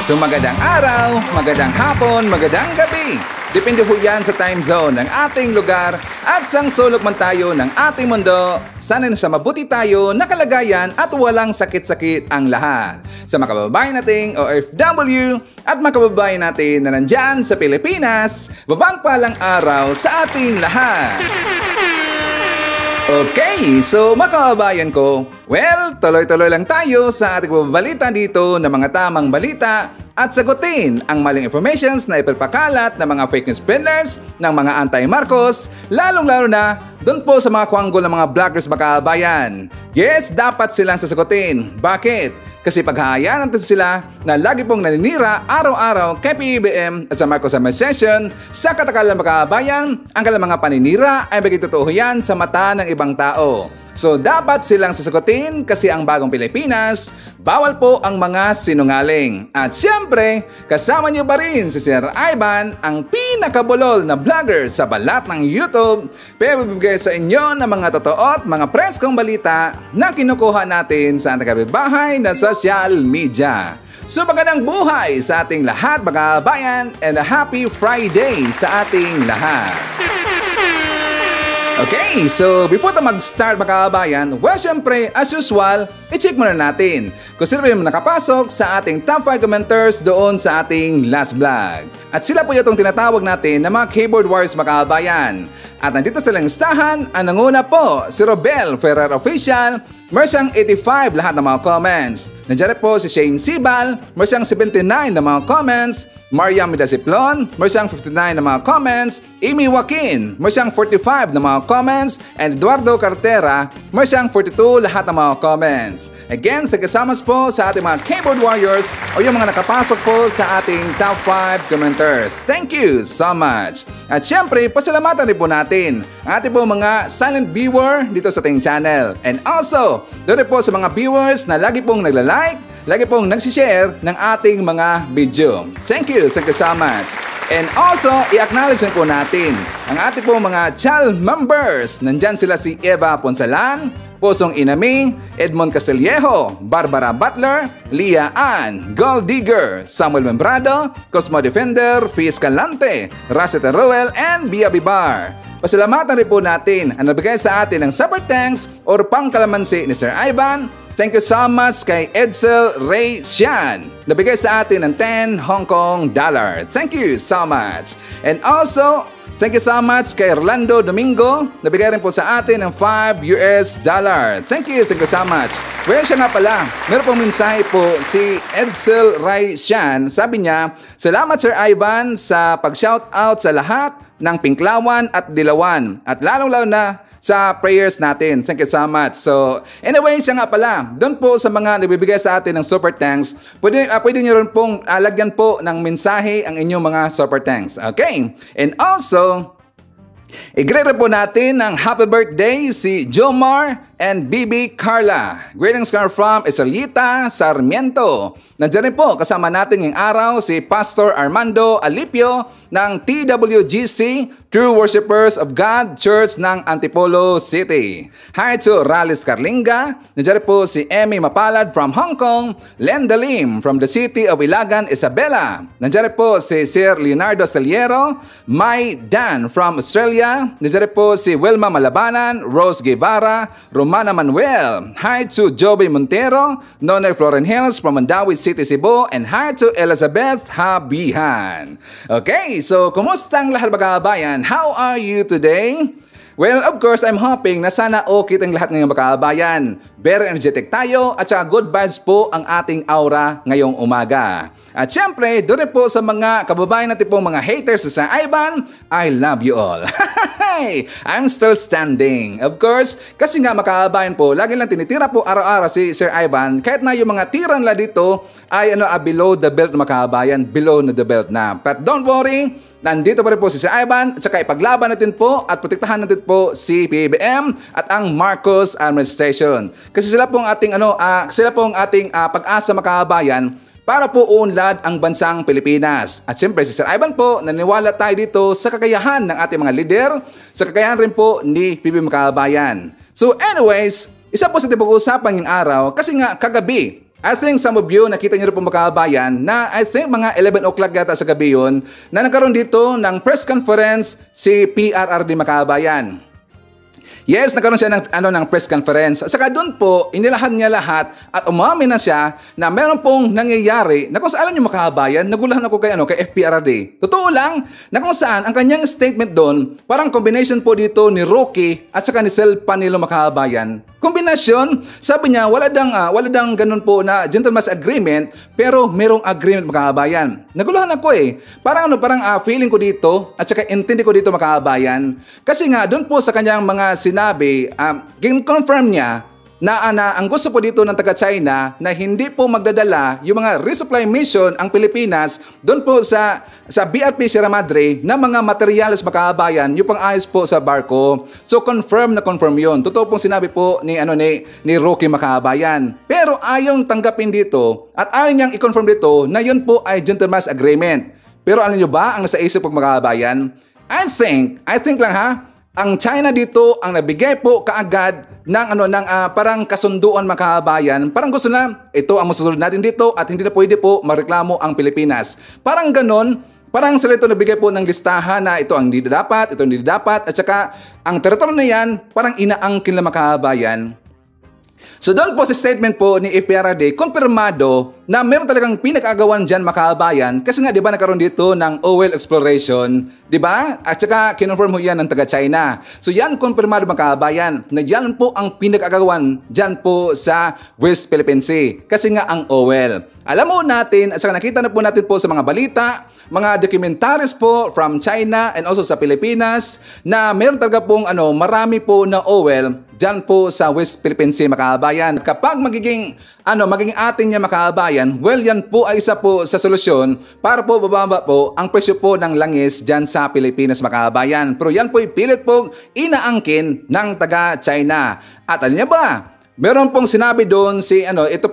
So magandang araw, magandang hapon, magandang gabi. Depende po yan sa time zone ng ating lugar at sang sulok man tayo ng ating mundo. Sana nasa mabuti tayo na kalagayan at walang sakit-sakit ang lahat. Sa mga kababayan nating OFW at mga kababayan natin na nandyan sa Pilipinas, mapagpalang araw sa ating lahat. Okay, so mga kababayan ko, well, tuloy-tuloy lang tayo sa ating pabalita dito ng mga tamang balita at sagutin ang maling informations na ipagpakalat ng mga fake news peddlers ng mga anti-Marcos, lalong-lalo na doon po sa mga kwanggol ng mga vloggers mga kababayan. Yes, dapat silang sasagutin. Bakit? Kasi paghahayaan natin sila na lagi pong naninira araw-araw kay PBBM at sa Marcos Administration sa katakalan mga kababayan, ang kanilang mga paninira ay maging totoo yan sa mata ng ibang tao. So dapat silang sasagutin kasi ang bagong Pilipinas, bawal po ang mga sinungaling. At siyempre, kasama niyo pa rin si Sir Ivan, ang pinakabulol na vlogger sa balat ng YouTube, pero bibigay sa inyo ng mga totoo at mga preskong balita na kinukuha natin sa ating kapitbahay na social media. So magandang buhay sa ating lahat mga kabayan and a happy Friday sa ating lahat. Okay, so before mag-start mga kabayan, well syempre, as usual, i-check muna natin kung sino yung nakapasok sa ating top 5 commenters doon sa ating last vlog. At sila po itong tinatawag natin na mga keyboard warriors mga kabayan. At nandito silang listahan, ang nanguna po, si Robel Ferrer Official, meron 85 lahat ng mga comments. Nandiyan po si Shane Sibal, meron 79 na mga comments. Mariam Midasiplon, meron 59 na mga comments. Amy Joaquin, meron 45 na mga comments. And Eduardo Cartera, meron 42 lahat ng mga comments. Again, sa kasamas po sa ating mga keyboard warriors o yung mga nakapasok po sa ating top 5 commenters. Thank you so much. At syempre, pasalamatan rin po natin ang ating po mga silent viewer dito sa ating channel. And also, doon rin po sa mga viewers na lagi pong nagla-like, lagi pong nagsishare ng ating mga video. Thank you so much. And also, i-acknowledge po natin ang ating po mga channel members. Nandyan sila si Eva Ponsalan, Pusong Inami, Edmond Castillejo, Barbara Butler, Leah Ann, Gold Digger, Samuel Membrado, Cosmo Defender, Fiz Calante, Raceta Ruel, and Bia Bibar. Pasalamatan rin po natin ang nabigay sa atin ng super thanks or pangkalamansi ni Sir Ivan. Thank you so much kay Edsel Ray Xian. Nabigay sa atin ng 10 Hong Kong dollar. Thank you so much. And also, thank you so much kay Orlando Domingo. Nabigay rin po sa atin ng 5 US dollar. Thank you so much. Well, siya nga pala, meron pong mensahe po si Edsel Ray Xian. Sabi niya, salamat Sir Ivan sa pag-shoutout sa lahat ng Pinklawan at Dilawan. At lalong-lalo na sa prayers natin. Thank you so much. So, anyway, siya nga pala, doon po sa mga nabibigay sa atin ng super thanks, pwede nyo rin pong lagyan po ng mensahe ang inyong mga super thanks. Okay? And also, i-greet po natin ng happy birthday si Jomar and Bibi Carla. Greetings from Esalita Sarmiento. Nandiyan rin po kasama natin ngayong araw si Pastor Armando Alipio ng TWGC True Worshippers of God Church ng Antipolo City. Hi to Ralis Carlinga. Nandiyan rin po si Emmy Mapalad from Hong Kong. Len Dalim from the city of Ilagan, Isabela. Nandiyan rin po si Sir Leonardo Saliero. Mai Dan from Australia. Nandiyan rin po si Wilma Malabanan, Rose Guevara, Romana Manuel. Hi to Joby Montero, Nonoy Floren Hills from Mandawi City, Cebu. And hi to Elizabeth Habihan. Okay, so kumusta ang lahat mga kabayan? How are you today? Well, of course, I'm hoping na sana okay tayong lahat ngayong mga kabayan. Very energetic tayo at saka good vibes po ang ating aura ngayong umaga. At syempre, doon rin po sa mga kababayan natin po mga haters sa Ivan, I love you all. I'm still standing. Of course, kasi nga makabayan po, lagi lang tinitira po araw-araw si Sir Ivan, kahit na yung mga tiran la dito ay below the belt na makabayan, below na the belt na. But don't worry, nandito pa rin po si Sir Ivan at saka ipaglaban natin po at protektahan natin po si PBBM at ang Marcos Administration. Kasi sila pong ating pag-asa makabayan para po uunlad ang bansang Pilipinas. At siyempre si Sir Ivan po, naniwala tayo dito sa kakayahan ng ating mga lider, sa kakayahan rin po ni PBBM Makabayan. So anyways, isa po sa pag-uusapan ngayong araw kasi nga kagabi I think some of you nakita niyo rin po mga kababayan na I think mga 11 o'clock yata sa gabi yun na nagkaroon dito ng press conference si PRRD mga kababayan. Yes, nagkaroon siya ng press conference. Saka doon po, inilahan niya lahat at umamin na siya na meron pong nangyayari na kung saan alam niyo mga kababayan, nagulahan ako kay FPRD. Totoo lang na kung saan ang kanyang statement doon, parang combination po dito ni Rocky at saka ni Sel Panilo mga kababayan. Kombinasyon, sabi niya wala dang ganun po na gentleman's agreement pero merong agreement mga kababayan. Naguluhan ako Parang feeling ko dito at saka intindi ko dito mga kababayan. Kasi nga doon po sa kanyang mga sinabi, confirm niya na ang gusto po dito ng taga-China na hindi po magdadala yung mga resupply mission ang Pilipinas doon po sa BRP Sierra Madre na mga materyales mga kababayan, yung pang-ayos po sa barko. So confirm yun. Totoo pong sinabi po ni Rocky mga kababayan. Pero ayaw tanggapin dito at ayaw niyang i-confirm dito na yun po ay gentleman's agreement. Pero alam niyo ba ang nasa isip po mga kababayan? I think lang ang China dito ang nabigay po kaagad ng parang kasunduan mga kababayan. Parang gusto na ito ang masusunod natin dito at hindi na pwede po mareklamo ang Pilipinas. Parang ganon, parang sila ito nabigay po ng listahan na ito ang hindi dapat, ito hindi dapat at saka ang teritoryo na yan parang inaangkin lang mga kababayan. So doon po sa statement po ni FPRD, konfirmado na meron talagang pinag-agawan dyan mga kababayan kasi nga di ba nagkaroon dito ng oil exploration, di ba? At saka kinonfirm mo yan ng taga-China. So yan konfirmado mga kababayan na yan po ang pinag-agawan dyan po sa West Philippine Sea kasi nga ang oil. Alam mo natin at saka nakita na po natin po sa mga balita, mga documentaries po from China and also sa Pilipinas na meron talaga pong marami po na oil dyan po sa West Philippine Sea mga kababayan. Kapag magiging atin niya mga kababayan, well yan po ay isa po sa solusyon para po bababa po ang presyo po ng langis dyan sa Pilipinas mga kababayan. Pero yan po pilit po inaangkin ng taga-China. At alam niya ba? Meron pong sinabi doon si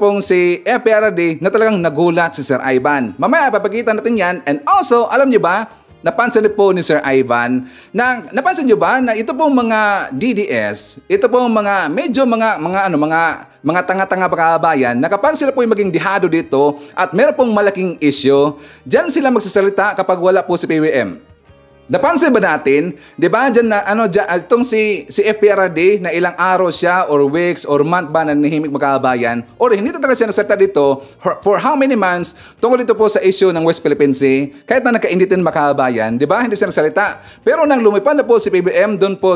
FPRD na talagang nagulat si Sir Ivan. Mamaya papakita natin yan. And also, alam niyo ba, napansin niyo po ni Sir Ivan na napansin niyo ba na ito pong mga DDS, ito pong mga medyo mga tanga-tanga kababayan na kapag sila po yung maging dihado dito at meron pong malaking issue, diyan sila magsasalita kapag wala po si PBM. Napansin ba natin, 'di ba? Diyan na itong si FPRD na ilang araw siya or weeks or month ba na nanihimik mga kababayan or hindi talaga siya nagsalita dito for how many months tungkol dito po sa issue ng West Philippine Sea kahit na nagkainitin mga kababayan, 'di ba? Hindi siya nagsalita. Pero nang lumipad na po si PBM doon po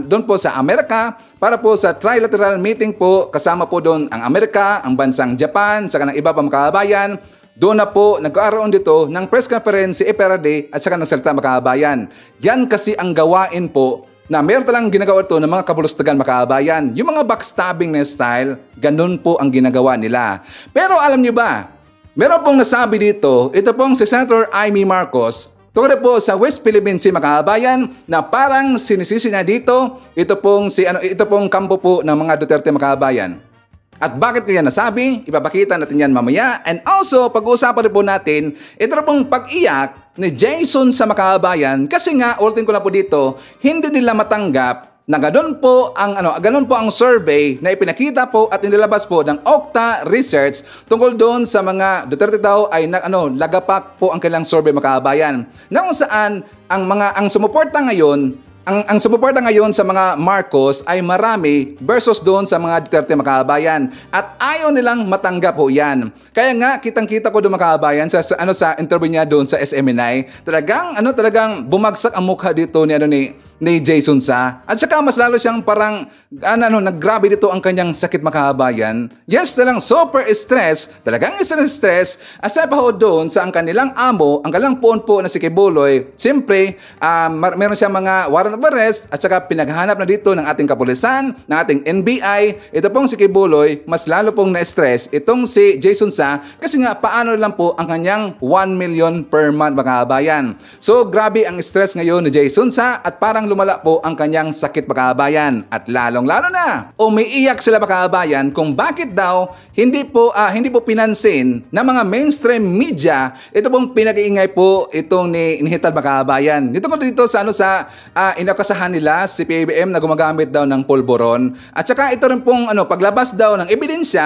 sa Amerika para po sa trilateral meeting po kasama po doon ang Amerika, ang bansang Japan, saka ng iba pa mga kababayan. Doon na po nagkaroon dito ng press conference si FPRD at saka nagsalita mga kababayan. Yan kasi ang gawain po na meron talang ginagawa ito ng mga kabulustagan mga kababayan. Yung mga backstabbing na style, ganun po ang ginagawa nila. Pero alam niyo ba, meron pong nasabi dito, ito pong si Senator Amy Marcos, tungkol po sa West Philippine Sea mga kababayan na parang sinisisi niya dito, ito pong kampo po ng mga Duterte mga kababayan. At bakit ko yan nasabi? Ipapakita natin yan mamaya. And also, pag-uusapan rin po natin, ito na pong pag-iyak ni Jason sa mga kababayan kasi nga, ulitin ko na po dito, hindi nila matanggap na ganun po ang survey na ipinakita po at inilabas po ng Okta Research tungkol doon sa mga Duterte daw ay lagapak po ang kailang survey mga kababayan. Na kung saan ang sumuporta ngayon, ang sumuporta ngayon sa mga Marcos ay marami versus doon sa mga Duterte mga kababayan. At ayaw nilang matanggap po yan. Kaya nga, kitang-kita ko doon mga kababayan sa interview niya doon sa SMNI, talagang bumagsak ang mukha dito ni Jason Sa. At saka mas lalo siyang parang naggrabe dito ang kanyang sakit mga kababayan. Yes, talagang super stress, talagang stress. Aside pa ho doon sa ang kanilang amo, ang kanilang puon po na si Kibuloy, siyempre, meron siyang mga warrant of arrest at saka pinaghahanap na dito ng ating kapulisan, ng ating NBI. Ito pong si Kibuloy, mas lalo pong na-stress itong si Jason Sa kasi nga paano lang po ang kanyang 1 million per month mga kababayan. So grabe ang stress ngayon ni Jason Sa at parang lumala po ang kanyang sakit mga kababayan. At lalong-lalo na, umiiyak sila mga kababayan kung bakit daw hindi po pinansin ng mga mainstream media ito pong pinag-iingay po itong ni Hitad mga kababayan. Dito ko dito sa inakasahan nila si PBM na gumagamit daw ng pulburon. At saka ito rin pong paglabas daw ng ebidensya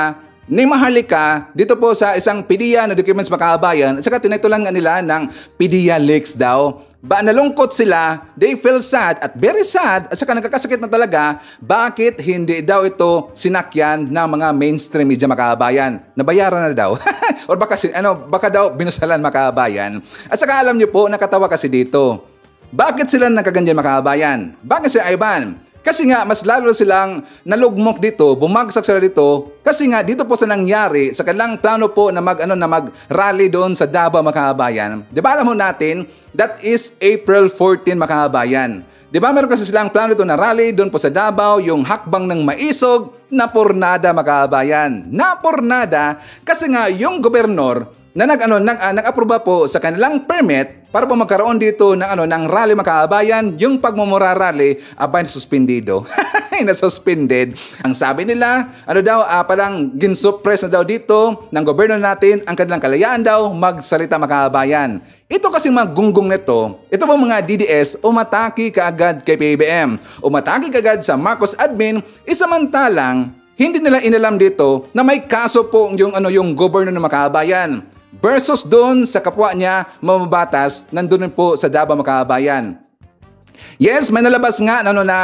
ni Maharlika dito po sa isang PDEA na documents mga kababayan at saka tinitulan nga nila ng PDEA leaks daw. Ba nalungkot sila, they feel sad at very sad at saka nagkakasakit na talaga bakit hindi daw ito sinakyan ng mga mainstream media mga kababayan. Nabayaran na daw. Or baka daw binusalan mga kababayan. At saka alam niyo po, nakatawa kasi dito. Bakit sila nagkaganyan mga kababayan? Bakit si Ivan? Kasi nga, mas lalo silang nalugmok dito, bumagsak sila dito, kasi nga dito po sa nangyari, sa kanilang plano po na mag-rally doon sa Davao mga kababayan. Di ba alam mo natin, that is April 14 mga kababayan. Di ba meron kasi silang plano dito na rally doon po sa Davao, yung hakbang ng maisog, napurnada mga kababayan. Napurnada, kasi nga yung gobernador, na nag-aproba po sa kanilang permit para po magkaroon dito ng rally mga kababayan, yung pagmumura rally abay suspendido. Na-suspended. Ang sabi nila, parang ginsuppress na daw dito ng gobyerno natin ang kanilang kalayaan daw magsalita mga kababayan. Ito kasing mga gunggong nito, ito po mga DDS, umataki kaagad kay PBBM. Umataki kaagad sa Marcos admin, isamantalang hindi nila inalam dito na may kaso po yung gobyerno ng mga kababayan. Versus doon sa kapwa niya mamabatas, nandun po sa Davao mga kababayan. Yes, may nalabas nga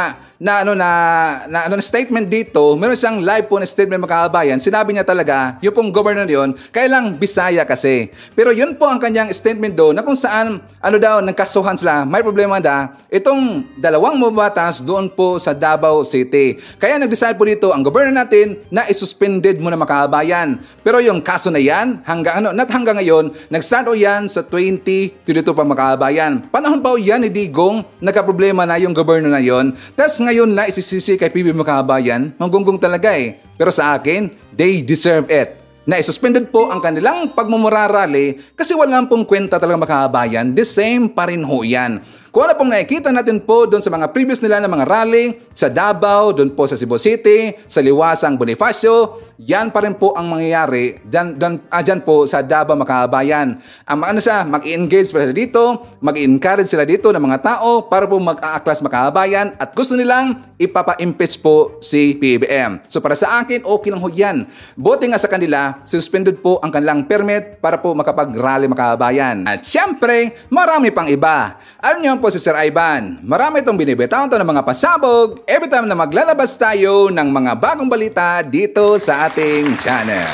na statement dito. Meron siyang live po na statement mga kababayan. Sinabi niya talaga, yung pong governor yon, kailang Bisaya kasi. Pero yun po ang kanyang statement doon na kung saan nagkasuhan sila, may problema itong dalawang mababatas doon po sa Davao City. Kaya nag-decide po dito ang governor natin na isuspended muna mga kababayan. Pero yung kaso na yan, hanggang ngayon, nag-start yan sa 2022 pa mga kababayan. Panahon pa yan ni Digong, nagka-problema na yung governor na yon. Tapos ngayon na isisisi kay PBB mga kababayan, manggunggong talaga eh. Pero sa akin, they deserve it. Na isuspended po ang kanilang pagmumura rally kasi walang pong kwenta talaga mga kababayan, the same pa rin ho yan. Kung ano pong nakikita natin po doon sa mga previous nila na mga rally sa Davao, doon po sa Cebu City, sa Liwasang Bonifacio, yan pa rin po ang mangyayari dyan po sa Davao mga kababayan. Mag-i-engage sila dito, mag-i-encourage sila dito ng mga tao para po mag-a-aklas mga kababayan at gusto nilang ipapa-impeach po si PBBM. So para sa akin, okay lang ho yan. Buti nga sa kanila, suspended po ang kanilang permit para po makapag-rally mga kababayan. At syempre, marami pang iba. Alam niyo po si Sir Ivan, marami itong binibitawan ng mga pasabog every time na maglalabas tayo ng mga bagong balita dito sa ating channel.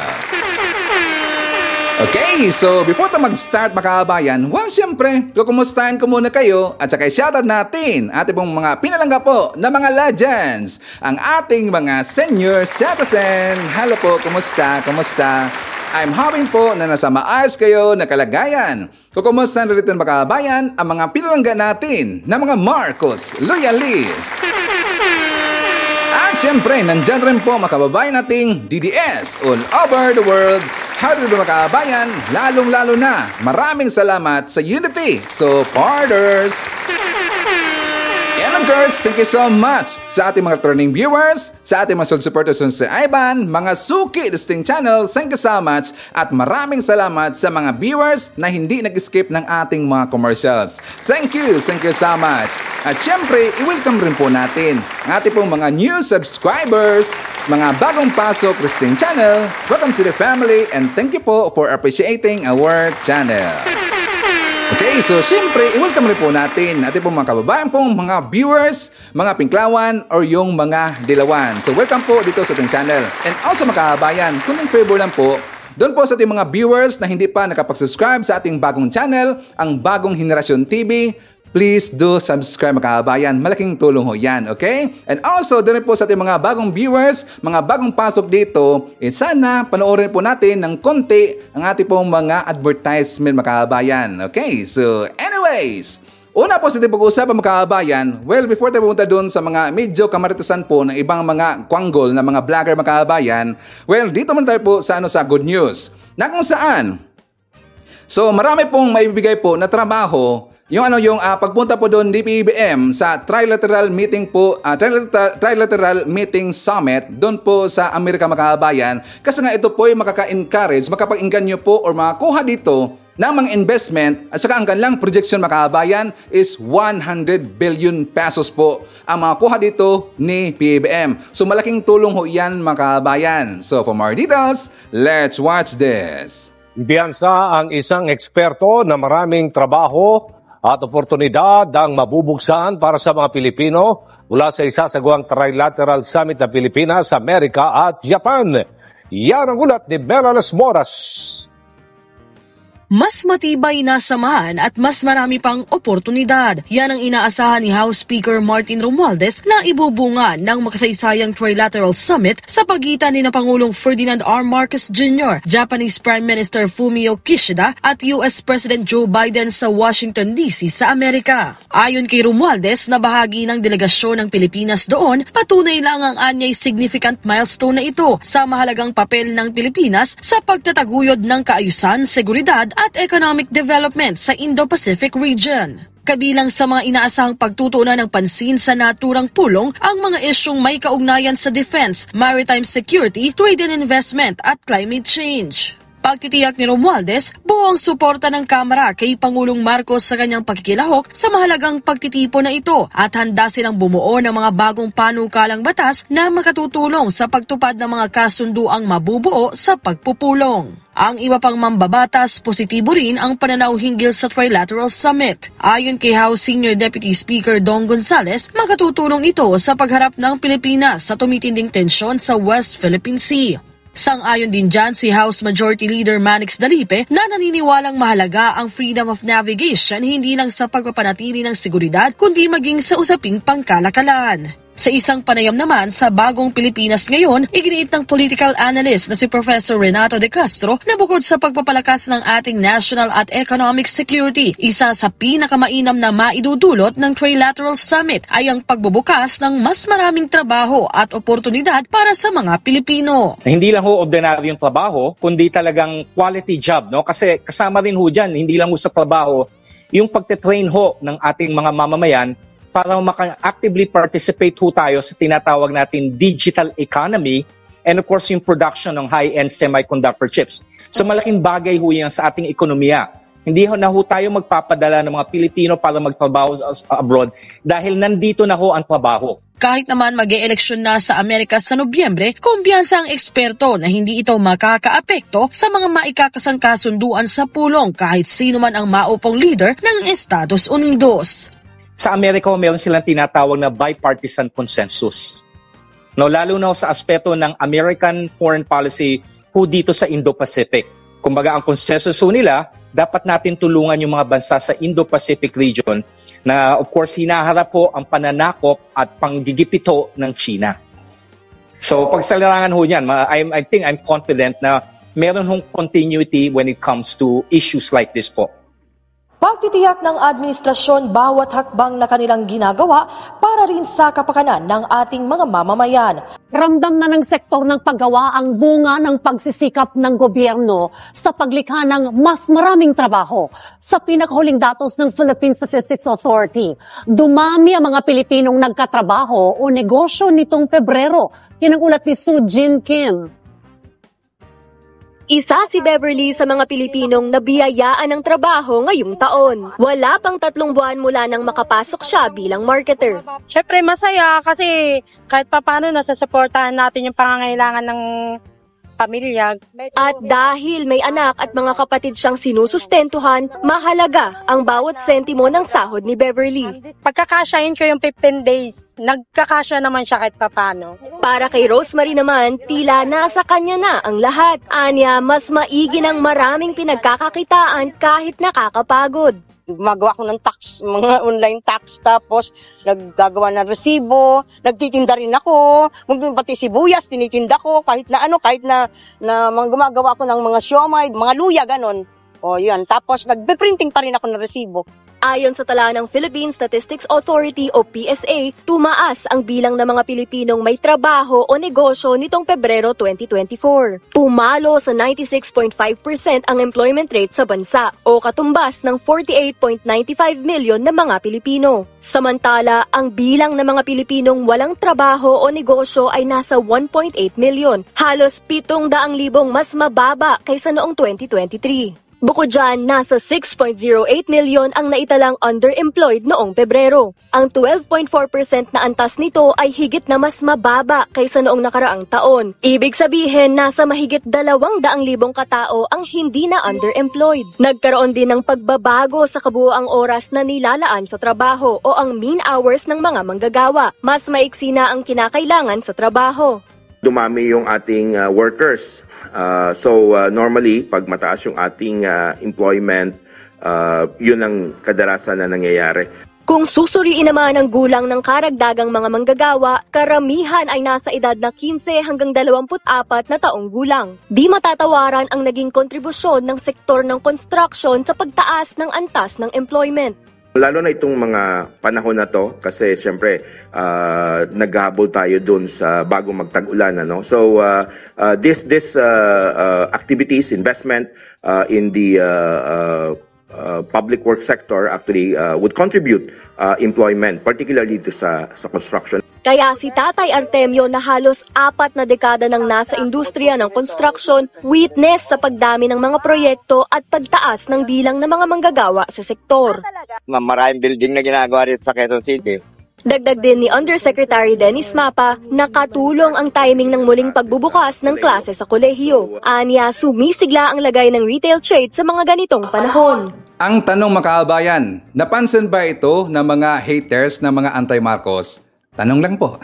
Okay, so before mag-start mga kababayan, syempre, kukumustahin ko muna kayo at saka shoutout natin ating pong mga pinalangga po na mga legends, ang ating mga senior citizen. Hello po, kumusta? I'm hoping po na nasa maayos kayo na kalagayan. Kukumustahin rin mga kababayan ang mga pinalangga natin na mga Marcos loyalist. At siyempre, nandyan rin po mga kababayan nating DDS all over the world. Howdy mga kababayan, lalong-lalo na maraming salamat sa Unity supporters. And of course, thank you so much sa ating mga returning viewers, sa ating mga supporters sa Ivan, mga Suki Distinct Channel, thank you so much at maraming salamat sa mga viewers na hindi nag-skip ng ating mga commercials. Thank you so much. At syempre, i-welcome rin po natin ang ating pong mga new subscribers, mga bagong pasok Distinct Channel. Welcome to the family and thank you po for appreciating our channel. Okay, so siyempre, i-welcome rin po natin pong mga kababayan pong mga viewers, mga Pinklawan, or yung mga Dilawan. So welcome po dito sa ating channel. And also mga kababayan, kung yung favor lang po, doon po sa ating mga viewers na hindi pa nakapag-subscribe sa ating bagong channel, ang Bagong Henerasyon TV, please do subscribe mga kababayan. Malaking tulong ho yan, okay? And also, doon po sa ating mga bagong viewers, mga bagong pasok dito, sana panoorin po natin ng konti ang ating pong mga advertisement mga kababayan. Okay? So, anyways, una po sa ating pag-uusapan mga kababayan, well, before tayo pumunta doon sa mga medyo kamaritisan po ng ibang mga kwanggol na mga vlogger mga kababayan, well, dito muna tayo po sa good news. Na kung saan, so marami pong maibibigay po na trabaho yung pagpunta po doon ni PBBM sa trilateral meeting po, trilateral meeting summit doon po sa Amerika mga kababayan. Kasi nga ito po ay makaka-encourage, makapag-inganyo po or makakuha dito ng mga investment at saka ang kanilang projection mga kababayan is 100 billion pesos po ang makuha dito ni PBBM. So malaking tulong ho yan mga kababayan. So for more details, let's watch this. Biyansa ang isang eksperto na maraming trabaho at oportunidad ang mabubuksan para sa mga Pilipino mula sa isasagawang Trilateral Summit ng Pilipinas, Amerika at Japan. Yan ang ulat ni Bella Las Moras. Mas matibay na samahan at mas marami pang oportunidad. Yan ang inaasahan ni House Speaker Martin Romualdez na ibubunga ng makasaysayang Trilateral Summit sa pagitan ni Pangulong Ferdinand R. Marcos Jr., Japanese Prime Minister Fumio Kishida at US President Joe Biden sa Washington, D.C. sa Amerika. Ayon kay Romualdez na bahagi ng delegasyon ng Pilipinas doon, patunay lang ang anyay significant milestone na ito sa mahalagang papel ng Pilipinas sa pagtataguyod ng kaayusan, seguridad at economic development sa Indo-Pacific region. Kabilang sa mga inaasahang pagtutuunan ng pansin sa naturang pulong ang mga isyung may kaugnayan sa defense, maritime security, trade and investment at climate change. Pagtitiyak ni Romualdez, buong suporta ng Kamara kay Pangulong Marcos sa kanyang pagkikilahok sa mahalagang pagtitipon na ito at handa silang bumuo ng mga bagong panukalang batas na makatutulong sa pagtupad ng mga kasunduang mabubuo sa pagpupulong. Ang iba pang mambabatas, positibo rin ang pananaw hinggil sa Trilateral Summit. Ayon kay House Senior Deputy Speaker Dong Gonzales, makatutulong ito sa pagharap ng Pilipinas sa tumitinding tensyon sa West Philippine Sea. Sang-ayon din dyan si House Majority Leader Manix Dalipe na naniniwalang mahalaga ang freedom of navigation hindi lang sa pagpapanatili ng seguridad kundi maging sa usaping pangkalakalan. Sa isang panayam naman sa bagong Pilipinas ngayon, iginiit ng political analyst na si Professor Renato De Castro na bukod sa pagpapalakas ng ating national at economic security, isa sa pinakamainam na maidudulot ng Trilateral Summit ay ang pagbubukas ng mas maraming trabaho at oportunidad para sa mga Pilipino. Hindi lang ho ordinaryong trabaho, kundi talagang quality job, no? Kasi kasama rin ho dyan, hindi lang ho sa trabaho, yung pagte-train ho ng ating mga mamamayan para maka-actively participate ho tayo sa tinatawag natin digital economy and of course yung production ng high-end semiconductor chips. So malaking bagay ho yan sa ating ekonomiya. Hindi ho na ho tayo magpapadala ng mga Pilipino para magtrabaho abroad dahil nandito na ho ang trabaho. Kahit naman mag-e-eleksyon na sa Amerika sa Nobyembre, kumpiyansa ang eksperto na hindi ito makakaapekto sa mga maikakasang kasunduan sa pulong kahit sino man ang maupong leader ng Estados Unidos. Sa Amerika, meron silang tinatawag na bipartisan consensus. No, lalo na sa aspeto ng American foreign policy ho dito sa Indo-Pacific. Kumbaga, ang consensus ho nila, dapat natin tulungan yung mga bansa sa Indo-Pacific region na of course hinaharap po ang pananakop at panggigipito ng China. So pagsalarangan ho yan, I think I'm confident na meron hong continuity when it comes to issues like this po. Pagtitiyak ng administrasyon bawat hakbang na kanilang ginagawa para rin sa kapakanan ng ating mga mamamayan. Ramdam na ng sektor ng paggawa ang bunga ng pagsisikap ng gobyerno sa paglikha ng mas maraming trabaho. Sa pinakahuling datos ng Philippine Statistics Authority, dumami ang mga Pilipinong nagkatrabaho o negosyo nitong Pebrero. Yan ang ulat ni Soo Jin Kim. Isa si Beverly sa mga Pilipinong nabiyayaan ng trabaho ngayong taon. Wala pang 3 buwan mula nang makapasok siya bilang marketer. Siyempre masaya kasi kahit papano nasusuportahan natin yung pangangailangan ng pamilya. At dahil may anak at mga kapatid siyang sinusustentuhan, mahalaga ang bawat sentimo ng sahod ni Beverly. Pagkakasyahin ko yung 15 days, nagkakasya naman siya kahit papano. Para kay Rosemary naman, tila nasa kanya na ang lahat. Anya, mas maigi ng maraming pinagkakakitaan kahit nakakapagod. Gumagawa ko ng tax, mga online tax, tapos naggagawa ng resibo, nagtitinda rin ako, pati sibuyas, tinitinda ko, kahit na mga gumagawa ko ng mga siomay, mga luya, ganon. O yun, tapos nagbe-printing pa rin ako ng resibo. Ayon sa tala ng Philippine Statistics Authority o PSA, tumaas ang bilang ng mga Pilipinong may trabaho o negosyo nitong Pebrero 2024. Pumalo sa 96.5% ang employment rate sa bansa o katumbas ng 48.95 million na mga Pilipino. Samantala, ang bilang ng mga Pilipinong walang trabaho o negosyo ay nasa 1.8 million, halos 700,000 mas mababa kaysa noong 2023. Bukod dyan, nasa 6.08 million ang naitalang underemployed noong Pebrero. Ang 12.4% na antas nito ay higit na mas mababa kaysa noong nakaraang taon. Ibig sabihin, nasa mahigit 200,000 katao ang hindi na underemployed. Nagkaroon din ng pagbabago sa kabuoang oras na nilalaan sa trabaho o ang mean hours ng mga manggagawa. Mas maiksi na ang kinakailangan sa trabaho. Dumami yung ating workers. Normally, pag mataas yung ating employment, yun ang kadalasan na nangyayari. Kung susuriin naman ang gulang ng karagdagang mga manggagawa, karamihan ay nasa edad na 15 hanggang 24 na taong gulang. Di matatawaran ang naging kontribusyon ng sektor ng construction sa pagtaas ng antas ng employment. Lalo na itong mga panahon na to kasi siyempre naghahabol tayo dun sa bago magtag-ulan. So this activities, investment in the public work sector actually would contribute employment, particularly dito sa construction. Kaya si Tatay Artemio na halos 4 na dekada nang nasa industriya ng construction, witness sa pagdami ng mga proyekto at pagtaas ng bilang ng mga manggagawa sa sektor. Maraming building na ginagawa rito sa Quezon City. Dagdag din ni Undersecretary Dennis Mapa, nakatulong ang timing ng muling pagbubukas ng klase sa kolehiyo. Anya, sumisigla ang lagay ng retail trade sa mga ganitong panahon. Ang tanong makaabayan, napansin ba ito ng mga haters ng mga anti-Marcos? Tanong lang po.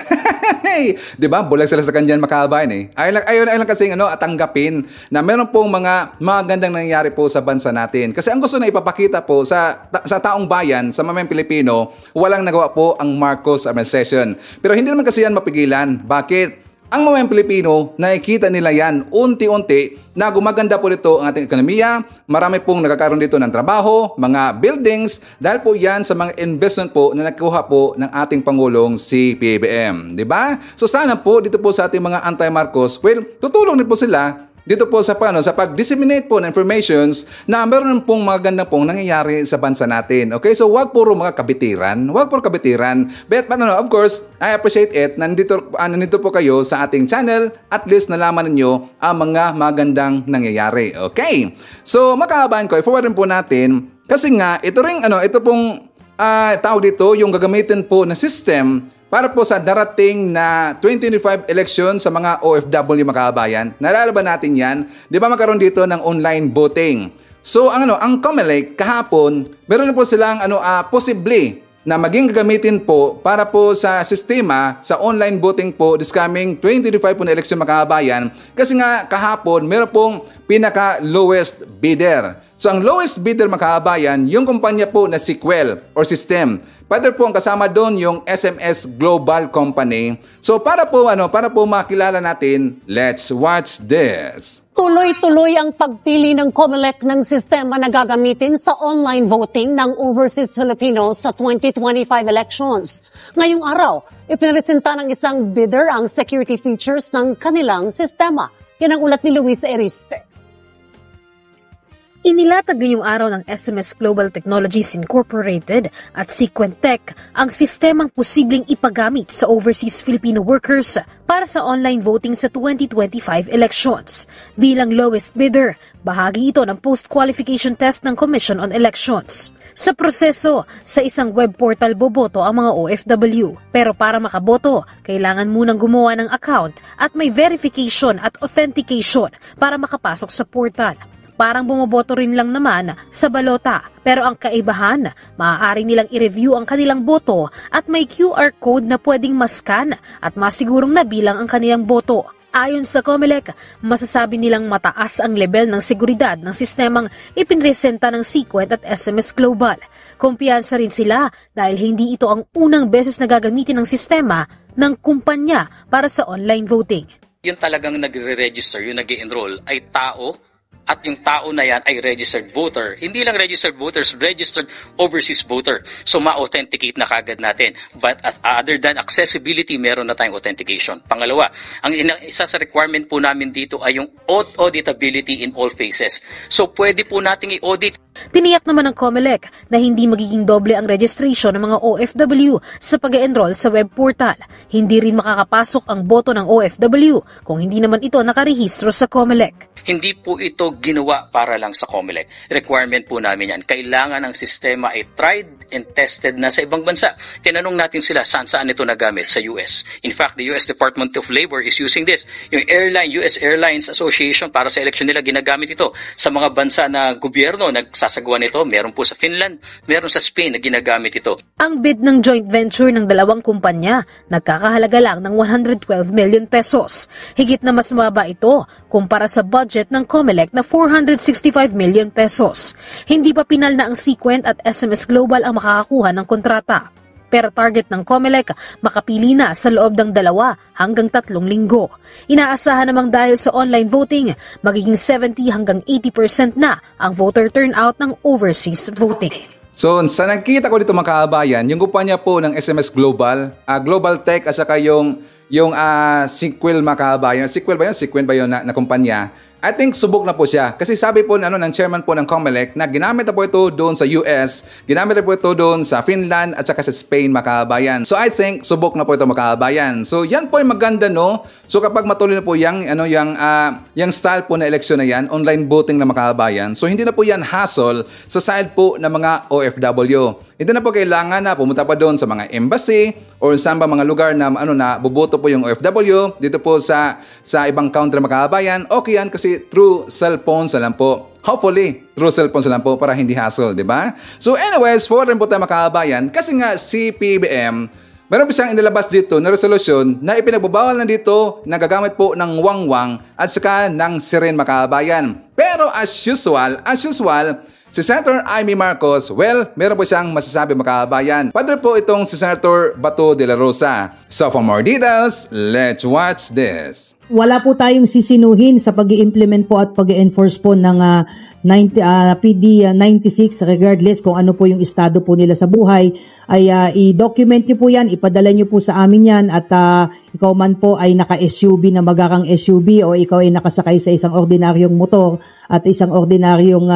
Di ba? Bulag sila sa kanyan makaabayan eh. Ayaw lang kasing tanggapin na meron pong mga magandang nangyayari po sa bansa natin. Kasi ang gusto na ipapakita po sa taong bayan, sa mamayang Pilipino, walang nagawa po ang Marcos administration. Pero hindi naman kasi yan mapigilan. Bakit? Ang mamayang Pilipino, nakikita nila yan unti-unti na gumaganda po dito ang ating ekonomiya. Marami pong nakakaroon dito ng trabaho, mga buildings, dahil po yan sa mga investment po na nakuha po ng ating Pangulong si PBBM. Diba? So sana po dito po sa ating mga anti-Marcos, tutulong din po sila dito po sa pag-disseminate po ng informations na meron pong magandang pong nangyayari sa bansa natin. Okay? So, wag puro mga kabitiran. Wag puro kabitiran. But of course, I appreciate it na nandito po kayo sa ating channel. At least nalaman ninyo ang mga magandang nangyayari. Okay? So, makakabahan ko, i-forward rin po natin. Kasi nga, ito pong tawag dito, yung gagamitin po na system para po sa darating na 2025 election sa mga OFW makakabayan. Naalala ba natin yan? Di ba magkaroon dito ng online voting? So ang COMELEC kahapon, meron na po silang posible na maging gagamitin po para po sa sistema sa online voting po this coming 2025 po na election makakabayan. Kasi nga kahapon, meron pong pinaka lowest bidder. So ang lowest bidder makakabayan, yung kumpanya po na Sequel or System. Pwede po ang kasama doon yung SMS Global Company. So para po makilala natin, let's watch this. Tuloy-tuloy ang pagpili ng COMELEC ng sistema na gagamitin sa online voting ng overseas Filipinos sa 2025 elections. Ngayong araw, ipinresenta ng isang bidder ang security features ng kanilang sistema. Yan ang ulat ni Luis Erispe. Inilatag ngayong araw ng SMS Global Technologies Incorporated at Sequentech ang sistemang posibleng ipagamit sa overseas Filipino workers para sa online voting sa 2025 elections. Bilang lowest bidder, bahagi ito ng post-qualification test ng Commission on Elections. Sa proseso, sa isang web portal boboto ang mga OFW. Pero para makaboto, kailangan munang gumawa ng account at may verification at authentication para makapasok sa portal. Parang bumoboto rin lang naman sa balota. Pero ang kaibahan, maaari nilang i-review ang kanilang boto at may QR code na pwedeng mascan at masigurong nabilang ang kanilang boto. Ayon sa COMELEC, masasabi nilang mataas ang level ng seguridad ng sistemang ipinresenta ng Sequent at SMS Global. Kumpiyansa rin sila dahil hindi ito ang unang beses na gagamitin ng sistema ng kumpanya para sa online voting. Yung talagang nagre-register, yung nag-enroll ay tao. At yung tao na yan ay registered voter. Hindi lang registered voters, registered overseas voter. So ma-authenticate na kagad natin. But other than accessibility, meron na tayong authentication. Pangalawa, ang isa sa requirement po namin dito ay yung auditability in all phases. So pwede po nating i-audit. Tiniyak naman ng COMELEC na hindi magiging doble ang registration ng mga OFW sa pag-enroll sa web portal. Hindi rin makakapasok ang boto ng OFW kung hindi naman ito nakarehistro sa COMELEC. Hindi po ito ginawa para lang sa COMELEC. Requirement po namin yan. Kailangan ang sistema ay tried and tested na sa ibang bansa. Tinanong natin sila saan ito nagamit sa US. In fact, the US Department of Labor is using this. Yung US Airlines Association para sa eleksyon nila ginagamit ito. Sa mga bansa na gobyerno nagsasagawa nito, meron po sa Finland, meron sa Spain na ginagamit ito. Ang bid ng joint venture ng dalawang kumpanya nagkakahalaga lang ng 112 million pesos. Higit na mas mababa ito kumpara sa budget ng COMELEC na 465 million pesos. Hindi pa pinal na ang Sequent at SMS Global ang makakakuha ng kontrata. Pero target ng COMELEC makapili na sa loob ng 2 hanggang 3 linggo. Inaasahan namang dahil sa online voting, magiging 70 hanggang 80% na ang voter turnout ng overseas voting. So, sa nakikita ko dito mga kabayan, yung kumpanya po ng SMS Global, Global Tech at saka yung Sequel mga kabayan. Sequel ba yun? Sequent ba yun na kumpanya? I think subok na po siya. Kasi sabi po ng chairman po ng COMELEC na ginamit na po ito doon sa US, ginamit na po ito doon sa Finland at saka sa Spain mga kabayan. So I think subok na po ito mga kabayan. So yan po yung maganda no. So kapag matuloy na po yung style po na eleksyon na yan, online voting na mga kabayan. So hindi na po yan hassle sa side po ng mga OFW. Hindi na po kailangan na pumunta pa doon sa mga embassy or saan ba mga lugar na buboto po yung OFW dito po sa ibang country mga kabayan. Okay yan kasi through cellphones na lang po. Hopefully, through cellphones na lang po para hindi hassle, di ba? So anyways, for rin po tayo mga kabayan, kasi nga si PBM, meron po siyang inilabas dito na resolusyon na ipinagbabawal na dito na gagamit po ng wangwang at saka ng siren mga kabayan. Pero as usual, si Senator Amy Marcos, well, meron po siyang masasabi mga kabayan. Padre po itong si Senator Bato de la Rosa. So for more details, let's watch this. Wala po tayong sisinuhin sa pag-i-implement po at pag-i-enforce po ng PD 96 regardless kung ano po yung estado po nila sa buhay. Ay i-document nyo po yan, ipadala nyo po sa amin yan at ikaw man po ay naka-SUV na magarang SUV o ikaw ay nakasakay sa isang ordinaryong motor at isang ordinaryong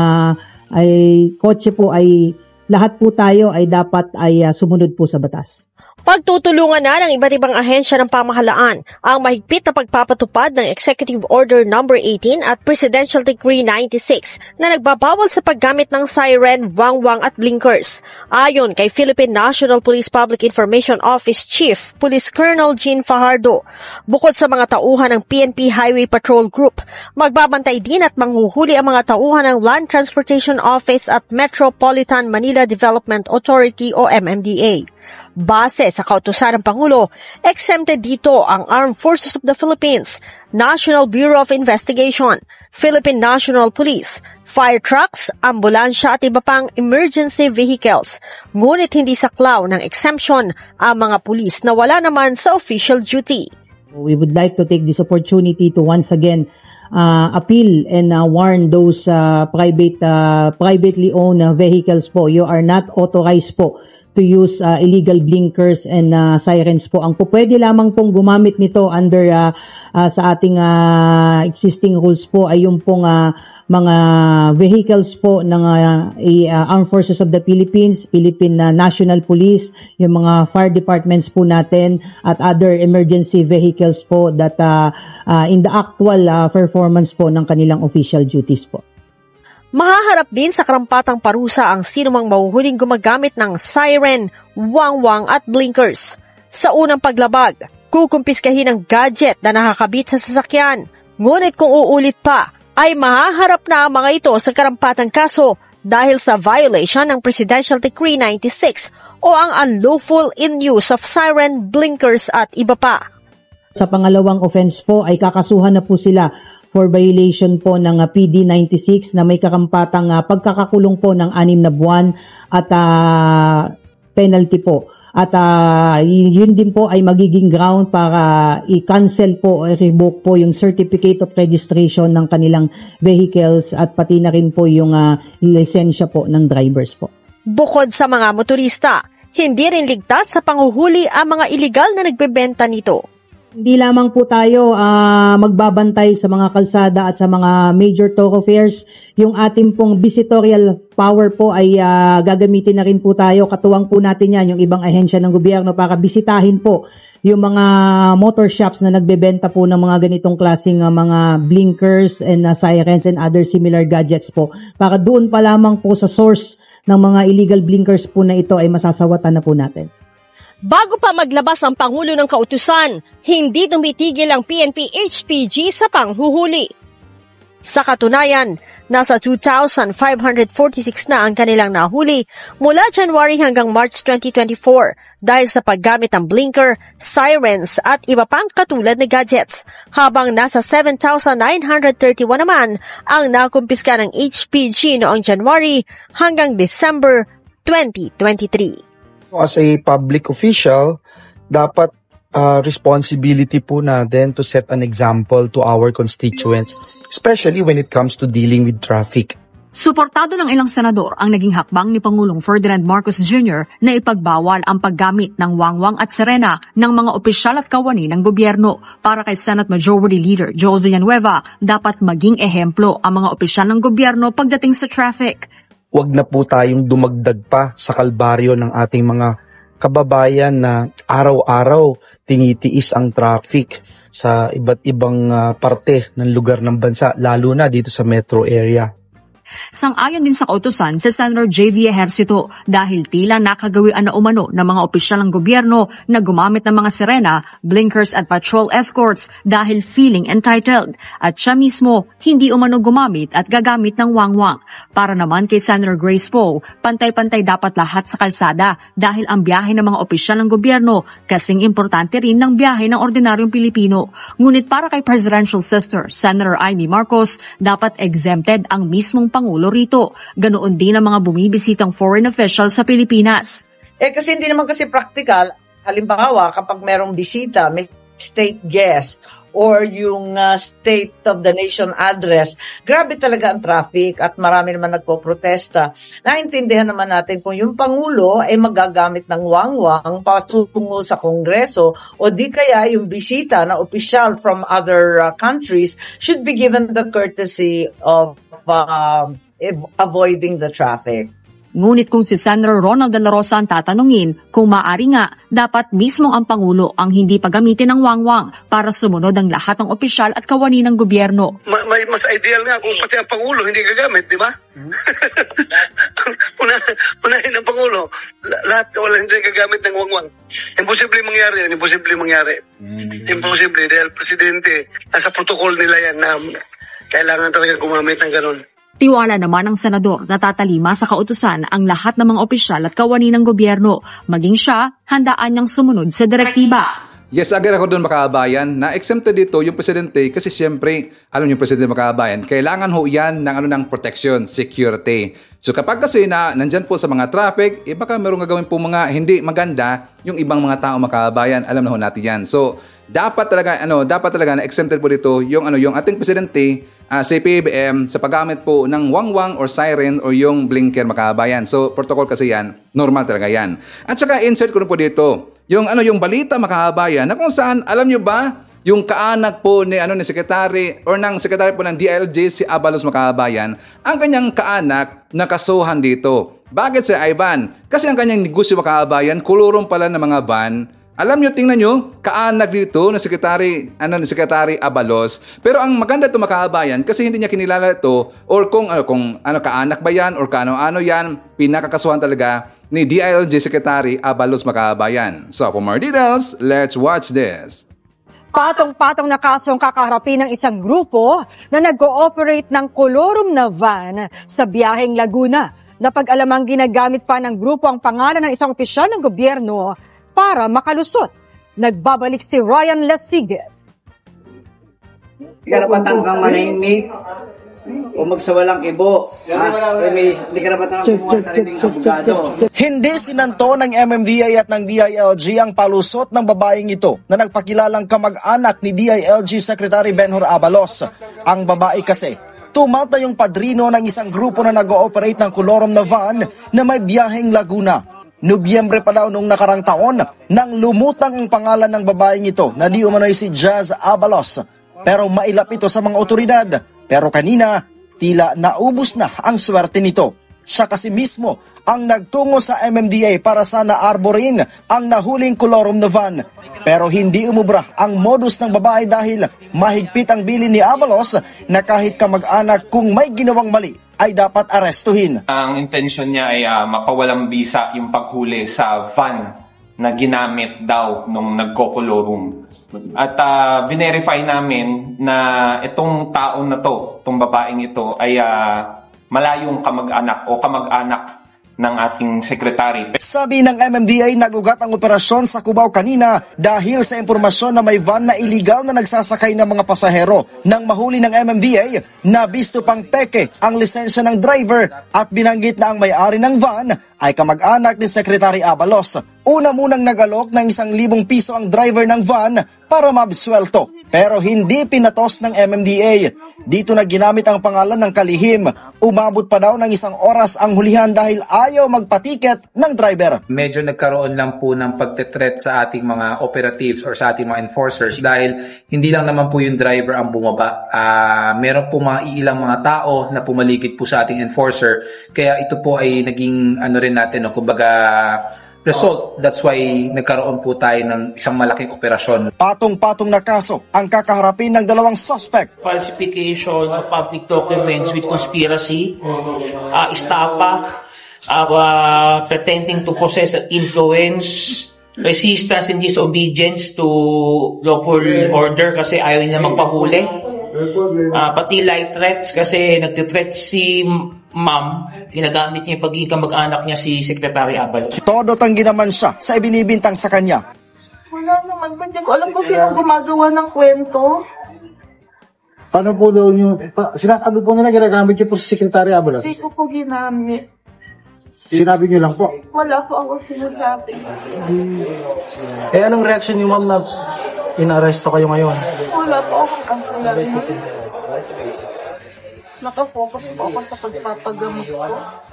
ay kotse po ay lahat po tayo ay dapat ay sumunod po sa batas. Pagtutulungan na ng iba't ibang ahensya ng pamahalaan ang mahigpit na pagpapatupad ng Executive Order No. 18 at Presidential Decree 96 na nagbabawal sa paggamit ng siren, wangwang at blinkers. Ayon kay Philippine National Police Public Information Office Chief Police Colonel Jean Fajardo, bukod sa mga tauhan ng PNP Highway Patrol Group, magbabantay din at manghuhuli ang mga tauhan ng Land Transportation Office at Metropolitan Manila Development Authority o MMDA. Base sa kautusan ng Pangulo, exempted dito ang Armed Forces of the Philippines, National Bureau of Investigation, Philippine National Police, fire trucks, ambulansya at iba pang emergency vehicles. Ngunit hindi saklaw ng exemption ang mga pulis na wala naman sa official duty. We would like to take this opportunity to once again appeal and warn those privately owned vehicles po. You are not authorized po to use illegal blinkers and sirens po. Ang po pwede lamang pong gumamit nito under sa ating existing rules po ay yung pong mga vehicles po ng Armed Forces of the Philippines, Philippine National Police, yung mga fire departments po natin at other emergency vehicles po that in the actual performance po ng kanilang official duties po. Mahaharap din sa karampatang parusa ang sinumang mahuhuling gumagamit ng siren, wangwang at blinkers. Sa unang paglabag, kukumpiskahin ang gadget na nakakabit sa sasakyan. Ngunit kung uulit pa, ay mahaharap na ang mga ito sa karampatang kaso dahil sa violation ng Presidential Decree 96 o ang unlawful in use of siren, blinkers at iba pa. Sa pangalawang offense po ay kakasuhan na po sila for violation po ng PD 96 na may karampatang pagkakakulong po ng 6 na buwan at penalty po. At yun din po ay magiging ground para i-cancel po o revoke po yung certificate of registration ng kanilang vehicles at pati na rin po yung lisensya po ng drivers po. Bukod sa mga motorista, hindi rin ligtas sa panghuhuli ang mga iligal na nagbebenta nito. Hindi lamang po tayo magbabantay sa mga kalsada at sa mga major thoroughfares. Yung ating pong visitorial power po ay gagamitin na rin po tayo. Katuwang po natin yan, yung ibang ahensya ng gobyerno para bisitahin po yung mga motor shops na nagbebenta po ng mga ganitong klaseng mga blinkers and sirens and other similar gadgets po. Para doon pa lamang po sa source ng mga illegal blinkers po na ito ay masasawatan na po natin. Bago pa maglabas ang Pangulo ng Kautusan, hindi tumitigil ang PNP-HPG sa panghuhuli. Sa katunayan, nasa 2,546 na ang kanilang nahuli mula January hanggang March 2024 dahil sa paggamit ng blinker, sirens at iba pang katulad na gadgets, habang nasa 7,931 naman ang nakumpiska ng HPG noong January hanggang December 2023. As a public official, dapat responsibility po natin to set an example to our constituents, especially when it comes to dealing with traffic. Suportado ng ilang senador ang naging hakbang ni Pangulong Ferdinand Marcos Jr. na ipagbawal ang paggamit ng wangwang at sirena ng mga opisyal at kawani ng gobyerno. Para kay Senate Majority Leader Joel Villanueva, dapat maging ehemplo ang mga opisyal ng gobyerno pagdating sa traffic. Huwag na po tayong dumagdag pa sa kalbaryo ng ating mga kababayan na araw-araw tinitiis ang traffic sa iba't ibang parte ng lugar ng bansa, lalo na dito sa metro area. Sang-ayon din sa kautusan si Senator J.V. Ejercito dahil tila nakagawian na umano ng mga opisyal ng gobyerno na gumamit ng mga sirena, blinkers at patrol escorts dahil feeling entitled at siya mismo hindi umano gumamit at gagamit ng wangwang. Para naman kay Senator Grace Poe, pantay-pantay dapat lahat sa kalsada dahil ang biyahe ng mga opisyal ng gobyerno kasing importante rin ng biyahe ng ordinaryong Pilipino. Ngunit para kay Presidential Sister Senator Amy Marcos, dapat exempted ang mismong Pangulo rito. Ganoon din ang mga bumibisitang foreign officials sa Pilipinas. Kasi hindi naman kasi practical. Halimbawa, kapag merong bisita, may state guest or yung State of the Nation address, grabe talaga ang traffic at marami naman nagpo-protesta. Naintindihan naman natin kung yung Pangulo ay magagamit ng wangwang patungo sa Kongreso o di kaya yung bisita na opisyal from other countries should be given the courtesy of avoiding the traffic. Ngunit kung si Senator Ronald De La Rosa ang tatanungin, kung maaari nga, dapat mismo ang Pangulo ang hindi paggamitin ng wangwang para sumunod ang lahat ng opisyal at kawani ng gobyerno. Mas ideal nga kung pati ang Pangulo hindi gagamit, di ba? Unahin ang Pangulo. Lahat wala hindi gagamit ng wangwang. Imposible mangyari yan, imposible mangyari. Imposible dahil Presidente, nasa protocol nila yan na kailangan talaga gumamit ng ganun. Tiwala naman ng senador na tatalima sa kautusan ang lahat ng mga opisyal at kawani ng gobyerno. Maging siya, handaan niyang sumunod sa direktiba. Yes, agree ako doon makabayan na exempted dito yung presidente kasi siyempre, alam niyo presidente makabayan, kailangan ho yan ng protection, security. So kapag kasi nandyan po sa mga traffic, baka merong gagawin po mga hindi maganda yung ibang mga tao makabayan, alam na ho natin yan. So dapat talaga na exempted po dito yung ating presidente sa PBM sa paggamit po ng wangwang or siren or yung blinker makabayan. So protocol kasi yan, normal talaga yan. At saka insert ko na po dito yung balita makabayan na kung saan alam nyo ba yung kaanak po ni secretary or ng secretary po ng DILG si Abalos makabayan, ang kanyang kaanak nakasuhan dito. Bakit si Ivan? Kasi ang kanyang negosyo makabayan, kulurong pala ng mga van. Alam nyo, tingnan nyo, kaanak dito na Secretary Abalos. Pero ang maganda ito makabayan kasi hindi niya kinilala ito or kung kaanak ba yan or kaano-ano yan, pinakakasuhan talaga ni DILG Secretary Abalos makabayan. So for more details, let's watch this. Patong-patong na kasong kakaharapin ng isang grupo na nag-ooperate ng kolorum na van sa biyaheng Laguna. Napag-alamang ginagamit pa ng grupo ang pangalan ng isang opisyal ng gobyerno para makalusot. Nagbabalik si Ryan Lasigas. Karapatan kang manahimik o magsawalang ibo. May karapatan kang kumuha sa sariling abogado. Hindi sinanto ng MMDA at ng DILG ang palusot ng babaeng ito na nagpakilalang kamag-anak ni DILG Secretary Benhur Abalos. Ang babae kasi, tumata yung padrino ng isang grupo na nag-ooperate ng kolorum na van na may biyaheng Laguna. Nobyembre pa daw noong nakarang taon nang lumutang ang pangalan ng babaeng ito na di umano'y si Jazz Abalos. Pero mailap ito sa mga otoridad. Pero kanina, tila naubos na ang swerte nito. Siya kasi mismo ang nagtungo sa MMDA para sana arborin ang nahuling kolorum na van. Pero hindi umubra ang modus ng babae dahil mahigpit ang bilin ni Abalos na kahit kamag-anak kung may ginawang mali ay dapat arestuhin. Ang intention niya ay mapawalang bisa yung paghuli sa van na ginamit daw nung nagko-kolorum. At verify namin na itong taon na to, itong babaeng ito ay malayong kamag-anak o kamag-anak ng ating sekretary. Sabi ng MMDA, nagugat ang operasyon sa Cubao kanina dahil sa impormasyon na may van na iligal na nagsasakay ng mga pasahero. Nang mahuli ng MMDA, nabisto pang peke ang lisensya ng driver at binanggit na ang may-ari ng van ay kamag-anak ni Secretary Abalos. Una munang nagalok ng 1,000 piso ang driver ng van para mabswelto. Pero hindi pinatos ng MMDA. Dito na ginamit ang pangalan ng kalihim. Umabot pa daw ng 1 oras ang hulihan dahil ayaw magpatiket ng driver. Medyo nagkaroon lang po ng pagtetret sa ating mga operatives or sa ating mga enforcers dahil hindi lang naman po yung driver ang bumaba. Meron po mga ilang mga tao na pumaligid po sa ating enforcer. Kaya ito po ay naging rin natin, kumbaga result. That's why nagkaroon po tayo ng isang malaking operasyon. Patong-patong na kaso ang kakaharapin ng 2 suspect. Falsification of public documents with conspiracy, estafa, pretending to possess influence, resistance and disobedience to lawful order kasi ayaw niya magpahuli. Pati light threats kasi nagtitreat si ma'am, ginagamit niya yung pagiging kamag-anak niya si Secretary Abalos. Todo tanggi naman siya sa ibinibintang sa kanya. Wala naman, hindi ko alam kung sino gumagawa ng kwento. Paano po daw yung, sinasabi po nila ginagamit niyo po si Secretary Abalos? Hindi ko po ginamit. Sinabi niyo lang po? Wala po ako sinasabi. Anong reaction niyo ma'am na inaresto kayo ngayon? Wala po akong kasalan. Nakafocus po ako sa pagpapagamot ko.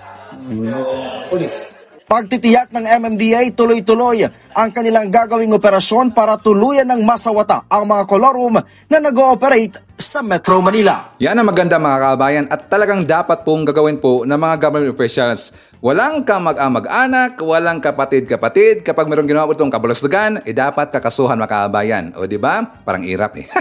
Pagtitiyak ng MMDA, tuloy-tuloy ang kanilang gagawing operasyon para tuluyan ng masawata ang mga kolorum na nag-ooperate sa Metro Manila. Yan ang maganda mga kabayan at talagang dapat pong gagawin po ng mga government officials. Walang kamag-anak, walang kapatid-kapatid. Kapag mayroong ginawa po itong kabalasdagan, dapat kakasuhan mga kabayan. O diba? Parang irap eh.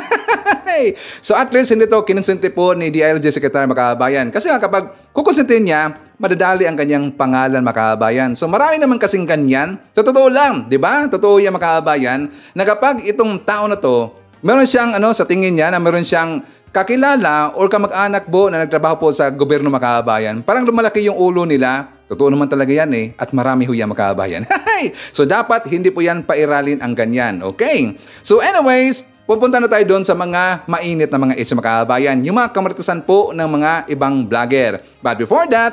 So at least hindi ito kinonsente po ni DILG Secretary Makabayan. Kasi kapag kukonsentin niya, madadali ang kanyang pangalan Makabayan. So marami naman kasing ganyan. So totoo lang, di ba? Totoo yan Makabayan, na kapag itong tao na to, meron siyang sa tingin niya na meron siyang kakilala or kamag-anak po na nagtrabaho po sa gobyerno Makabayan, parang lumalaki yung ulo nila. Totoo naman talaga yan eh. At marami ho yan Makabayan. So dapat hindi po yan pairalin ang ganyan. Okay? So anyways, pupunta na tayo doon sa mga mainit na mga issue mga kabayan, yung mga kamaritisan po ng mga ibang vlogger. But before that,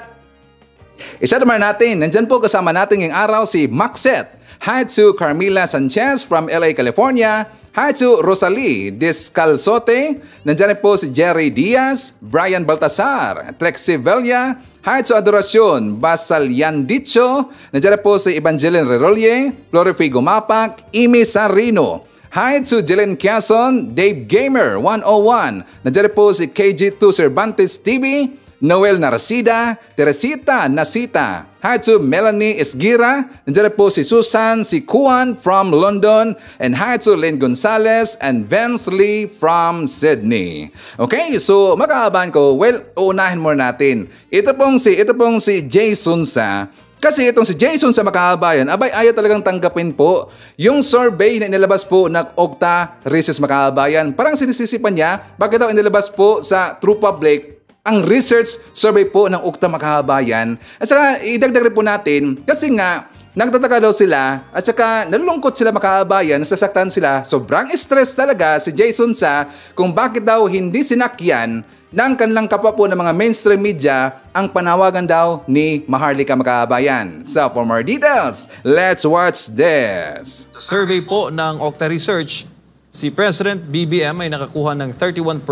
isa naman natin, nandyan po kasama natin ngayong araw si Maxet. Hi to Carmila Sanchez from LA, California. Hi to Rosalie Descalzote. Nandyan po si Jerry Diaz, Brian Baltasar, Trexie Velia. Hi to Adoracion Basalyandicho. Nandyan po si Evangeline Rerolie, Florifigo Mapak, Imi Sarino. Hi to Jelen Quezon, Dave Gamer 101. Nandiyan po si KG2 Cervantes TV, Noel Narcida, Teresita Nasita. Hi to Melanie Esgira. Nandiyan po si Susan, si Kuan from London. And hi to Lynn Gonzalez and Vince Lee from Sydney. Okay, so makakabahan ko, well, uunahin muna natin. Ito pong si Jason sa. Kasi itong si Jason sa Makabayan, abay ayaw talagang tanggapin po yung survey na inilabas po ng Okta Research Makabayan. Parang sinisisipan niya, bakit daw inilabas po sa True Public ang research survey po ng Okta Makabayan. At saka idagdag rin po natin, kasi nga nagtataka daw sila at saka nalulungkot sila Makabayan, nasasaktan sila. Sobrang stress talaga si Jason sa kung bakit daw hindi sinakyan ng kanilang kapwa po ng mga mainstream media ang panawagan daw ni Maharlika Makabayan. So for more details, let's watch this. Survey po ng Okta Research, si President BBM ay nakakuha ng 31%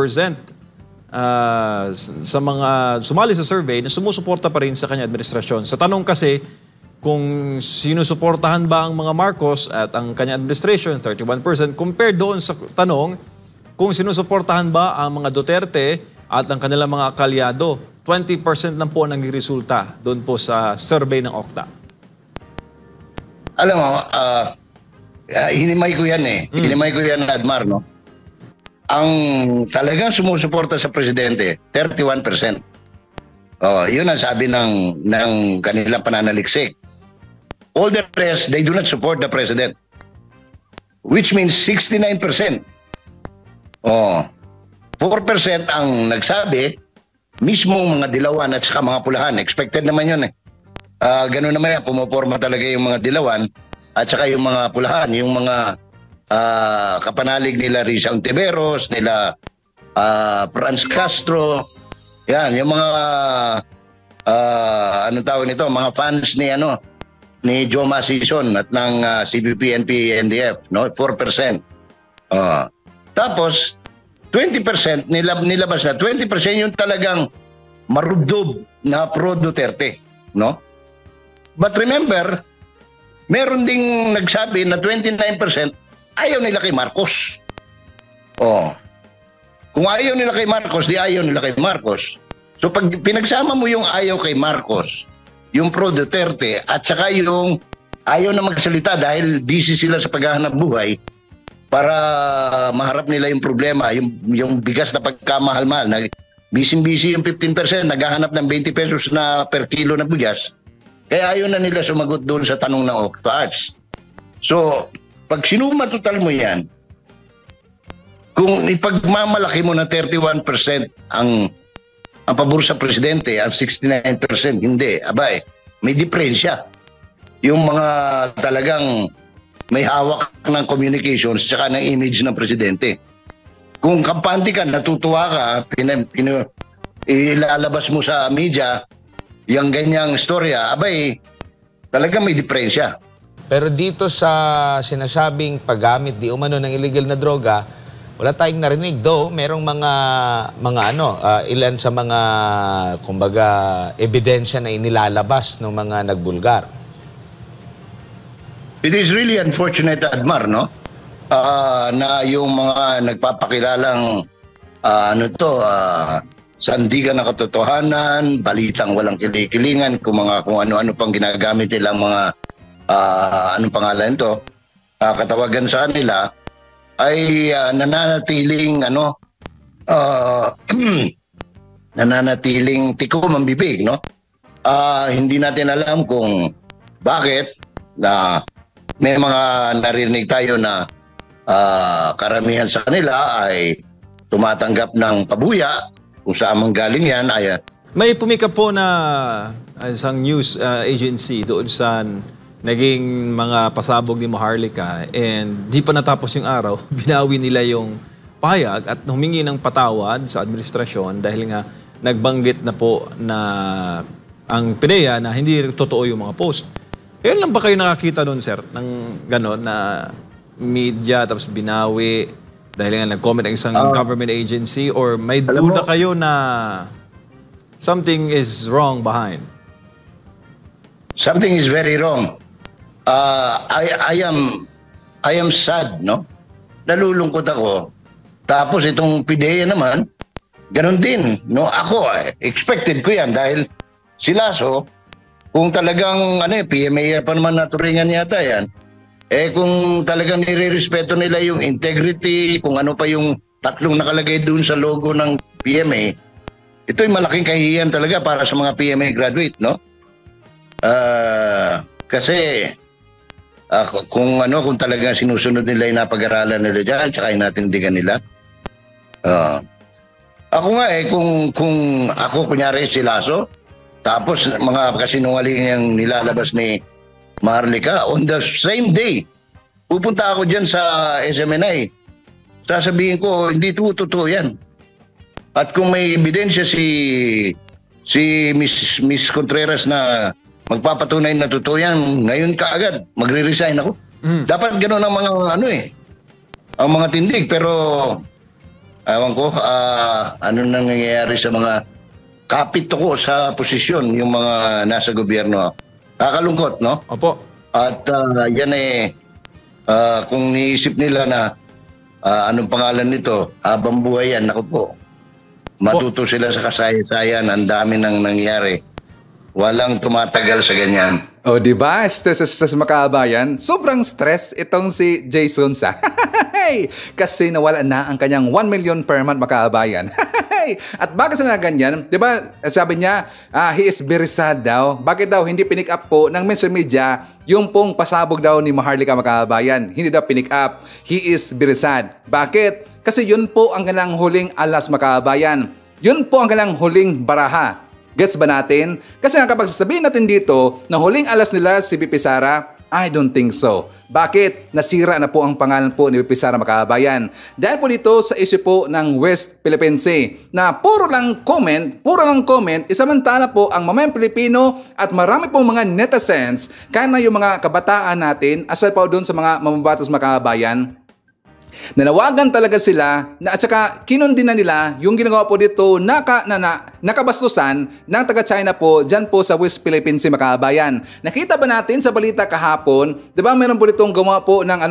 sa mga sumali sa survey na sumusuporta pa rin sa kanyang administrasyon. Sa tanong kasi kung sinusuportahan ba ang mga Marcos at ang kanyang administration, 31%, compared doon sa tanong kung sinusuportahan ba ang mga Duterte at ang kanilang mga kalyado. 20% lang po ang nagresulta doon po sa survey ng Okta. Alam mo, hinimay ko yan Hinimay ko yan, Admar, no? Ang talagang sumusuporta sa presidente, 31%. Yun ang sabi ng kanilang pananaliksik. All the rest, they do not support the president. Which means 69%. 4% ang nagsabi, mismo mga dilawan at saka mga pulahan. Expected naman yun ganun naman yan, pumoporma talaga yung mga dilawan at saka yung mga pulahan, yung mga kapanalig nila Risa Ontiveros, nila Franz Castro, yan, yung mga anong tawag nito, mga fans ni Joe Masison at ng CPP, NP, NDF, no? 4%. Tapos 20% nilabas na 20% yung talagang marubdob na pro Duterte, no? But remember, meron ding nagsabi na 29% ayaw nila kay Marcos. Kung ayaw nila kay Marcos, di ayaw nila kay Marcos. So pag pinagsama mo yung ayaw kay Marcos, yung pro Duterte at saka yung ayaw na magsalita dahil busy sila sa paghahanap buhay para maharap nila yung problema, yung bigas na pagkamahal-mahal. Busy yung 15%, naghahanap ng 20 pesos na per kilo na bigas. Kaya ayaw na nila sumagot doon sa tanong ng Okta Arts. So, pag sinuma total mo yan, kung ipagmamalaki mo na 31% ang pabor sa presidente, ang 69% hindi, may diferensya. Yung mga talagang may hawak ng communications tsaka ng image ng presidente. Kung kampante ka, natutuwa ka, ilalabas mo sa media yung ganyang storya, talagang may diferensya. Pero dito sa sinasabing paggamit di umano ng illegal na droga, wala tayong narinig, though merong ilan sa mga kumbaga ebidensya na inilalabas ng mga nagbulgar. It is really unfortunate, Admar, no? Na yung mga nagpapakilalang sandigan ng katotohanan, balitang walang kilikilingan, kung ano-ano pang ginagamit nilang mga anong pangalan ito, katawagan sa kanila, ay nananatiling nananatiling tikom ang bibig, no? Hindi natin alam kung bakit na may mga narinig tayo na karamihan sa kanila ay tumatanggap ng pabuya kung saan mang galing yan. May pumika po na isang news agency doon sa naging mga pasabog ni Maharlika, and di pa natapos yung araw, binawi nila yung payag at humingi ng patawad sa administrasyon dahil nga nagbanggit na po na ang PDEA na hindi totoo yung mga post. Kailan lang ba kayo nakakita doon, sir, ng gano'n na media tapos binawi dahil nga nag-comment ang isang government agency, or may duda kayo na something is wrong behind? Something is very wrong. I am sad, no? Nalulungkot ako. Tapos itong PDEA naman, ganun din, no? Ako, expected ko yan dahil si Lasso, kung talagang PMA pa naman naturingan yata yan, kung talagang nire-respeto nila yung integrity, kung ano pa yung tatlong nakalagay dun sa logo ng PMA, ito'y malaking kahihiyan talaga para sa mga PMA graduate, no? Kasi kung talaga sinusunod nila yung napag-aralan nila dyan, tsaka yung natindigan nila. Ako nga kung ako kunyari si Lasso, tapos mga kasinungaling yung nilalabas ni Maharlika, on the same day, pupunta ako dyan sa SMNI. Sasabihin ko, hindi totoo yan. At kung may ebidensya si Miss Contreras na magpapatunay na totoo yan, ngayon kaagad, magre-resign ako. Dapat gano'n ang mga ang mga tindig. Pero, ewan ko, ano nangyayari sa mga kapit ko sa posisyon, yung mga nasa gobyerno. Kakalungkot, no? Opo. At yan kung niisip nila na anong pangalan nito, habang buhay yan, naku po, matuto sila sa kasaysayan, ang dami nang nangyari. Walang tumatagal sa ganyan. O, di ba? Stress mga kabayan. Sobrang stress itong si Jason sa. Kasi nawala na ang kanyang 1 million per month mga kabayan. At bakit sila ganyan? Di ba? Sabi niya, he is very sad daw. Bakit daw hindi pinick up po ng mainstream media yung pong pasabog daw ni Maharlika mga kabayan? Hindi daw pinick up. He is very sad. Bakit? Kasi yun po ang kanilang huling alas mga kabayan. Yun po ang kanilang huling baraha. Gets ba natin? Kasi nga kapag sasabihin natin dito na huling alas nila si VP Sara, I don't think so. Bakit? Nasira na po ang pangalan po ni VP Sara mga kabayan. Dahil po dito sa issue po ng West Philippine Sea na puro lang comment, isamantala po ang mamayang Pilipino at marami pong mga netizens, kaya na yung mga kabataan natin, asal pa doon sa mga mamabatas mga kabayan, nanawagan talaga sila na at saka kinundin na nila yung ginagawa po dito nakabastusan ng taga-China po dyan po sa West Philippine Sea mga kabayan. Nakita ba natin sa balita kahapon, 'di ba meron po ditong gumawa po ng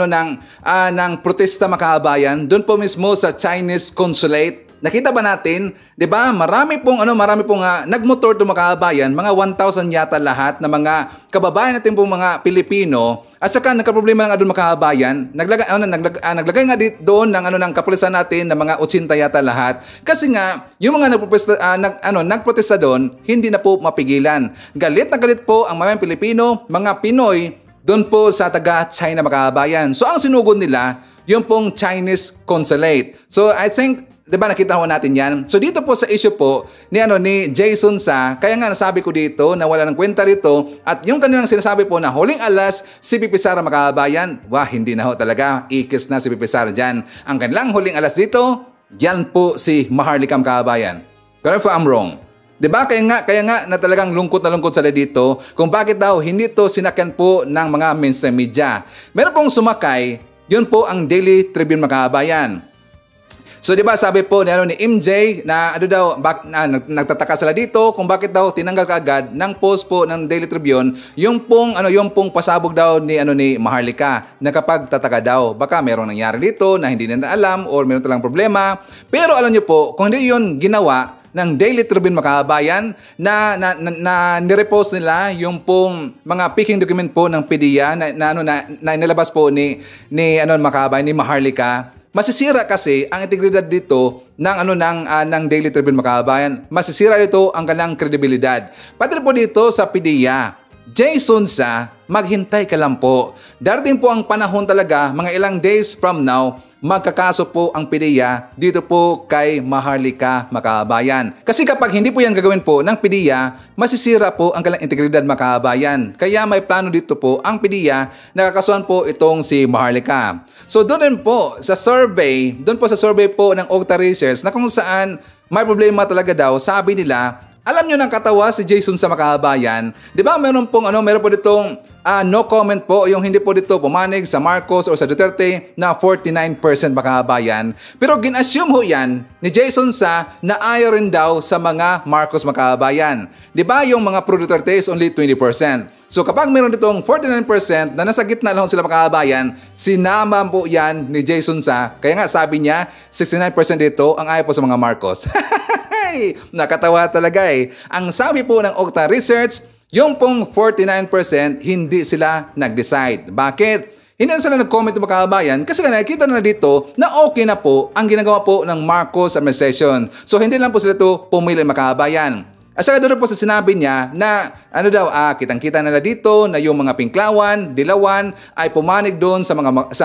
ng protesta mga kabayan doon po mismo sa Chinese consulate. Nakita ba natin, 'di ba? Marami pong nagmotor to mga kabayan, mga 1,000 yata lahat na mga kababayan natin pong mga Pilipino. At saka nagka-problema nga doon mga kabayan, naglagay nga dito doon ng kapulisan natin na mga 80 yata lahat. Kasi nga yung mga nagprotesta doon, hindi na po mapigilan. Galit na galit po ang mga Pilipino, mga Pinoy doon po sa taga-China mga kabayan. So ang sinugod nila, yung pong Chinese consulate. So I think, diba nakita ko natin yan? So dito po sa issue po ni Jason Sa, kaya nga nasabi ko dito na wala ng kwenta rito at yung kanilang sinasabi po na huling alas si VP Sara mga kabayan, wah hindi na ho talaga, ikis na si VP Sara dyan. Ang kanilang huling alas dito, yan po si Maharlika mga kabayan. Correct if I'm wrong. Diba? Kaya nga na talagang lungkot na lungkot sila dito kung bakit daw hindi to sinakyan po ng mga mainstream media. Meron pong sumakay, yun po ang Daily Tribune mga kabayan. So di ba sabi po ni MJ na nagtataka sila dito kung bakit daw tinanggal kaagad ng post po ng Daily Tribune yung pong pasabog daw ni Maharlika na kapag tataka daw baka merong nangyari dito na hindi nila alam or meron talang problema. Pero alam niyo po kung hindi yun ginawa ng Daily Tribune mga kabayan na nirepost nila yung pong mga peaking document po ng PDEA na nilabas po ni mga kabayan ni Maharlika. Masisira kasi ang integridad dito ng Daily Tribune mga kabayan. Masisira dito ang kanilang kredibilidad. Pati po dito sa PDEA. Jason Sa, maghintay ka lang po. Darating po ang panahon talaga, mga ilang days from now, magkakaso po ang PDEA dito po kay Maharlika mga kabayan. Kasi kapag hindi po yan gagawin po ng PDEA, masisira po ang kanilang integridad mga kabayan. Kaya may plano dito po ang PDEA na kakasuhan po itong si Maharlika. So doon din po sa survey, po ng Okta Research na kung saan may problema talaga daw, sabi nila, alam nyo ng katawa si Jason Sa mga kabayan, di ba meron po ditong no comment po, yung hindi po dito pumanig sa Marcos o sa Duterte na 49% mga kabayan. Pero gin-assume ho yan ni Jason Sa na ayaw rin daw sa mga Marcos mga kabayan. Di ba yung mga pro-Duterte is only 20%. So kapag meron ditong 49% na nasa gitna lang sila mga kabayan, sinama po yan ni Jason Sa. Kaya nga sabi niya, 69% dito ang ayaw po sa mga Marcos. Nakatawa talaga eh. Ang sabi po ng Okta Research, yung pong 49% hindi sila nag-decide. Bakit? Hindi na sila nag-comment mga kabayan kasi nakikita na dito na okay na po ang ginagawa po ng Marcos administration. So hindi lang po sila ito pumili mga kabayan. At saka doon po sa sinabi niya na kitang-kita nila dito na yung mga Pinklawan, Dilawan ay pumanig doon sa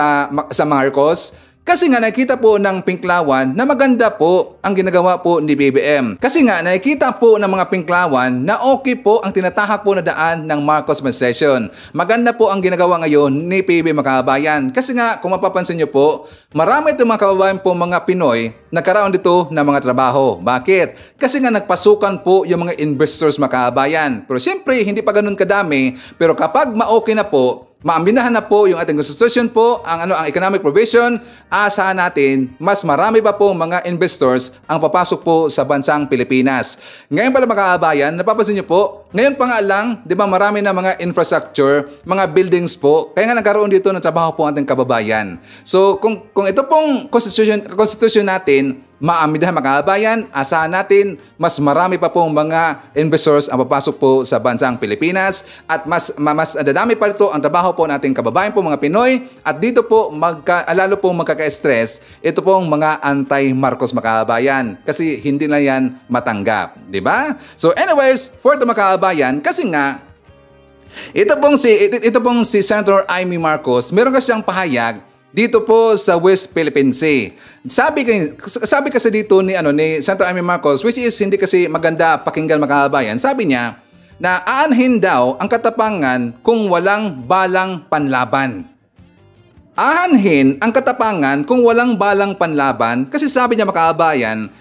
Marcos. Kasi nga nakita po ng Pinklawan na maganda po ang ginagawa po ni BBM. Kasi nga nakikita po ng mga Pinklawan na okay po ang tinatahak po na daan ng Marcos administration. Maganda po ang ginagawa ngayon ni PBBM mga kababayan. Kasi nga kung mapapansin nyo po, marami itong mga kababayan po mga Pinoy nagkaroon dito ng mga trabaho. Bakit? Kasi nga nagpasukan po yung mga investors mga kababayan. Pero siyempre hindi pa ganun kadami. Pero kapag ma-okay na po, maambinahan na po yung ating constitution po, ang economic provision, asahan natin, mas marami pa po mga investors ang papasok po sa bansang Pilipinas. Ngayon pala mga kababayan, napapansin niyo po, Ngayon pa nga lang, di ba marami na mga infrastructure, mga buildings po, kaya nga nagkaroon dito ng trabaho po ang ating kababayan. So kung ito pong constitution natin, maamidahan mga kababayan, asahan natin mas marami pa pong mga investors ang papasok po sa bansang Pilipinas at mas dadami pa ito ang trabaho po nating kababayan po mga Pinoy at dito po lalo po magkaka-stress ito pong mga anti-Marcos mga kababayan kasi hindi na yan matanggap, di ba? So anyways, for the mga kababayan, kasi nga ito pong si Senator Amy Marcos, meron kasi siyang pahayag dito po sa West Philippine Sea. Sabi kasi dito ni Senator Amy Marcos, which is hindi kasi maganda pakinggan mga kababayan. Sabi niya na aanhin daw ang katapangan kung walang balang panlaban. Aanhin ang katapangan kung walang balang panlaban kasi sabi niya mga kababayan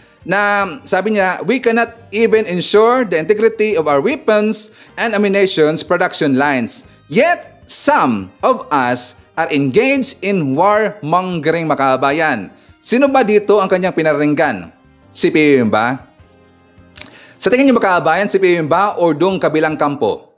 we cannot even ensure the integrity of our weapons and ammunitions production lines. Yet some of us are engaged in warmongering mga kababayan. Sino ba dito ang kanyang pinaringgan? Si PBBM ba? Sa tingin niyo mga kababayan, si PBBM ba o doong kabilang kampo?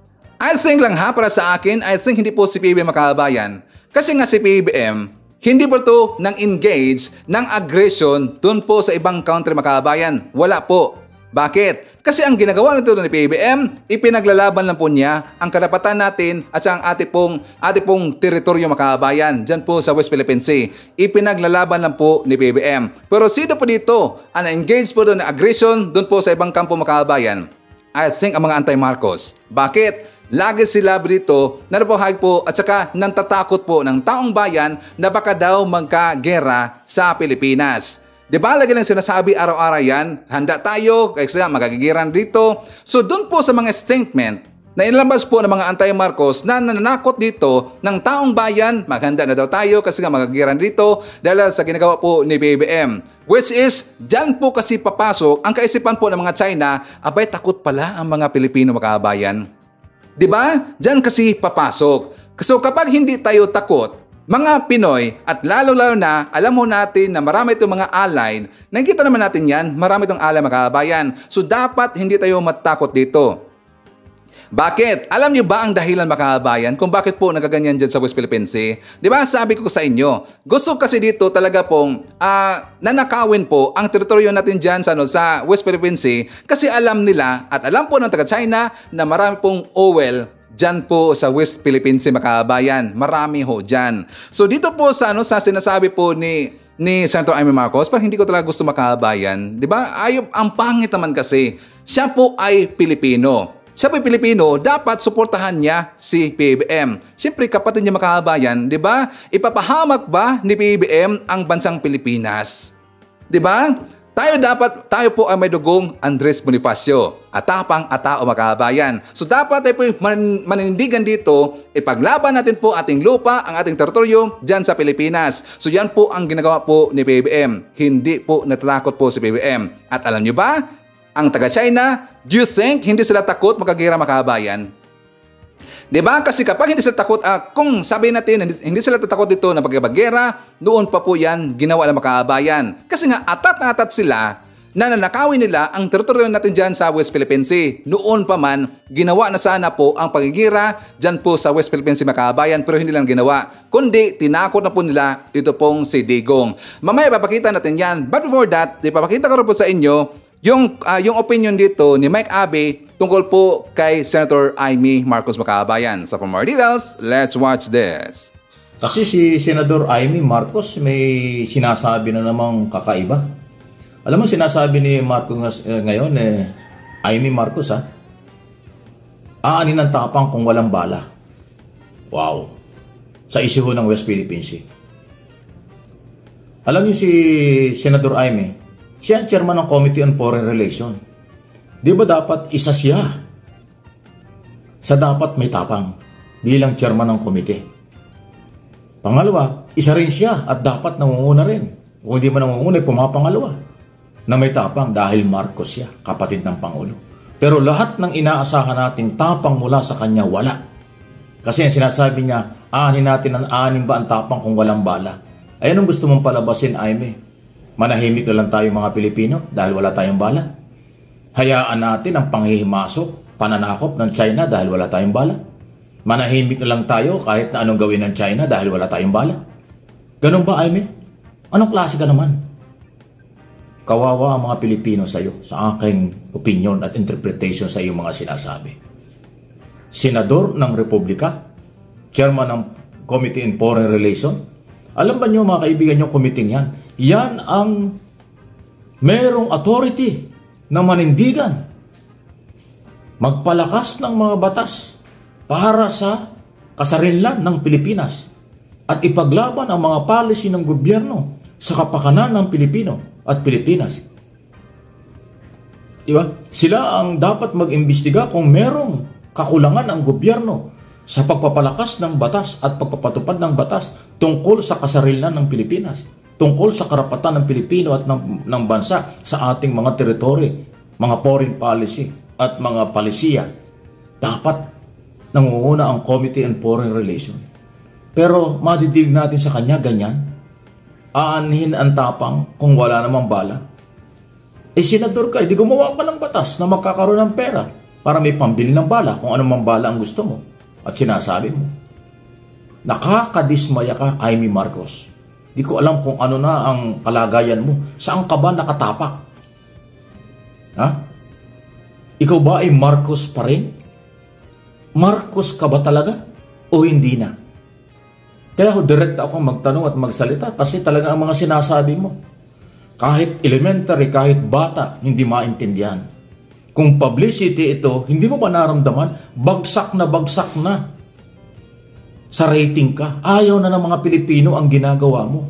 I think lang para sa akin, I think hindi po si PBBM mga kababayan. Kasi nga si PBBM, hindi po ito nang engage ng aggression doon po sa ibang country mga kababayan. Wala po. Bakit? Kasi ang ginagawa nito ni PBBM, ipinaglalaban lang po niya ang karapatan natin at ang ating pong teritoryo mga kababayan dyan po sa West Philippine Sea. Ipinaglalaban lang po ni PBBM. Pero sino po dito ang engage po doon na aggression doon po sa ibang kampo mga kababayan? I think ang mga anti-Marcos. Bakit? Lagi sila dito na nabuhay po at saka nantatakot po ng taong bayan na baka daw magkagera sa Pilipinas. Di ba lagi lang sinasabi araw-araw yan, handa tayo, kaya magagigiran dito. So doon po sa mga statement na inilabas po ng mga anti-Marcos na nananakot dito ng taong bayan, maghanda na daw tayo kasi magagigiran dito dahil sa ginagawa po ni BBM. Which is, dyan po kasi papasok ang kaisipan po ng mga China, abay takot pala ang mga Pilipino mga kabayan. Di ba? Dyan kasi papasok. So kapag hindi tayo takot, mga Pinoy at lalo-lalo na alam mo natin na marami itong mga allied, nakikita naman natin yan, marami itong allied mga kababayan. So dapat hindi tayo matakot dito. Bakit? Alam niyo ba ang dahilan mga kababayan kung bakit po nagaganyan dyan sa West Philippine Sea? Di ba sabi ko sa inyo, gusto kasi dito talaga pong nanakawin po ang teritoryo natin dyan sa West Philippine Sea kasi alam nila at alam po ng taga-China na marami pong oil dyan po sa West Philippine Sea mga kababayan. Marami ho dyan. So dito po sa sinasabi po ni Senator Amy Marcos, parang hindi ko talaga gusto mga kababayan. Di ba? Ang pangit naman kasi, siya po ay Pilipino. Siya po ay Pilipino, dapat suportahan niya si PBBM. Siyempre kapatid niya mga kababayan, di ba? Ipapahamak ba ni PBBM ang bansang Pilipinas? Di ba? Tayo po ay may dugong Andres Bonifacio, atapang atao mga kababayan. So dapat tayo po manindigan dito, ipaglaban natin po ating lupa, ang ating teritoryo dyan sa Pilipinas. So yan po ang ginagawa po ni PBBM. Hindi po natatakot po si PBBM. At alam nyo ba, ang taga-China, do you think hindi sila takot magkagira mga kababayan? Diba? Kasi kapag hindi sila takot, kung sabihin natin, hindi sila tatakot dito na pagbagera, noon pa po yan ginawa ng makaabayan. Kasi nga atat-atat sila na nanakawin nila ang teritoryo natin dyan sa West Philippine Sea. Noon pa man, ginawa na sana po ang pagigira dyan po sa West Philippine Sea makaabayan pero hindi lang ginawa. Kundi tinakot na po nila ito pong si Digong. Mamaya papakita natin yan. But before that, ipapakita ko rin po sa inyo yung opinion dito ni Mike Abe tungkol po kay Senator Amy Marcos Makabayan. So for more details, let's watch this. Kasi si Senador Amy Marcos may sinasabi na namang kakaiba. Alam mo sinasabi ni Marcos ngayon, Amy Marcos aanin ng tapang kung walang bala. Wow. Sa issue ng West Philippine Sea. Alam niyo si Senador Amy, siya ang chairman ng Committee on Foreign Relations. Di ba dapat isa siya sa dapat may tapang bilang chairman ng komite? Pangalawa, isa rin siya at dapat nangunguna rin. Kung hindi man nangunguna, pumapangalawa na may tapang dahil Marcos siya, kapatid ng Pangulo. Pero lahat ng inaasahan nating tapang mula sa kanya, wala. Kasi ang sinasabi niya, aanin natin ang ba ang tapang kung walang bala? Ay anong gusto mong palabasin, Aime? Manahimik na lang tayo mga Pilipino dahil wala tayong bala? Hayaan natin ang panghihimasok pananakop ng China dahil wala tayong bala. Manahimik na lang tayo kahit na anong gawin ng China dahil wala tayong bala. Ganun ba, Aimee? Anong klase ka naman? Kawawa ang mga Pilipino sa iyo, sa aking opinion at interpretation sa iyong mga sinasabi. Senador ng Republika, Chairman ng Committee on Foreign Relations. Alam ba niyo mga kaibigan yung committee yan? Yan ang merong authority na manindigan, magpalakas ng mga batas para sa kasarinlan ng Pilipinas at ipaglaban ang mga policy ng gobyerno sa kapakanan ng Pilipino at Pilipinas. Diba? Sila ang dapat mag-imbestiga kung merong kakulangan ang gobyerno sa pagpapalakas ng batas at pagpapatupad ng batas tungkol sa kasarinlan ng Pilipinas, tungkol sa karapatan ng Pilipino at ng bansa sa ating mga teritoryo, mga foreign policy at mga palisiya. Dapat nangunguna ang Committee on Foreign Relations. Pero madidig natin sa kanya ganyan, aanhin ang tapang kung wala namang bala. Senador ka, di gumawa ka ng batas na magkakaroon ng pera para may pambili ng bala kung anumang bala ang gusto mo at sinasabi mo. Nakakadismaya ka, Aimee Marcos. Di ko alam kung ano na ang kalagayan mo. Saan ka ba nakatapak? Ha? Ikaw ba ay Marcos pa rin? Marcos ka ba talaga? O hindi na? Kaya direct ako magtanong at magsalita kasi talaga ang mga sinasabi mo. Kahit elementary, kahit bata, hindi maintindihan. Kung publicity ito, hindi mo ba naramdaman? Bagsak na sa rating ka. Ayaw na ng mga Pilipino ang ginagawa mo.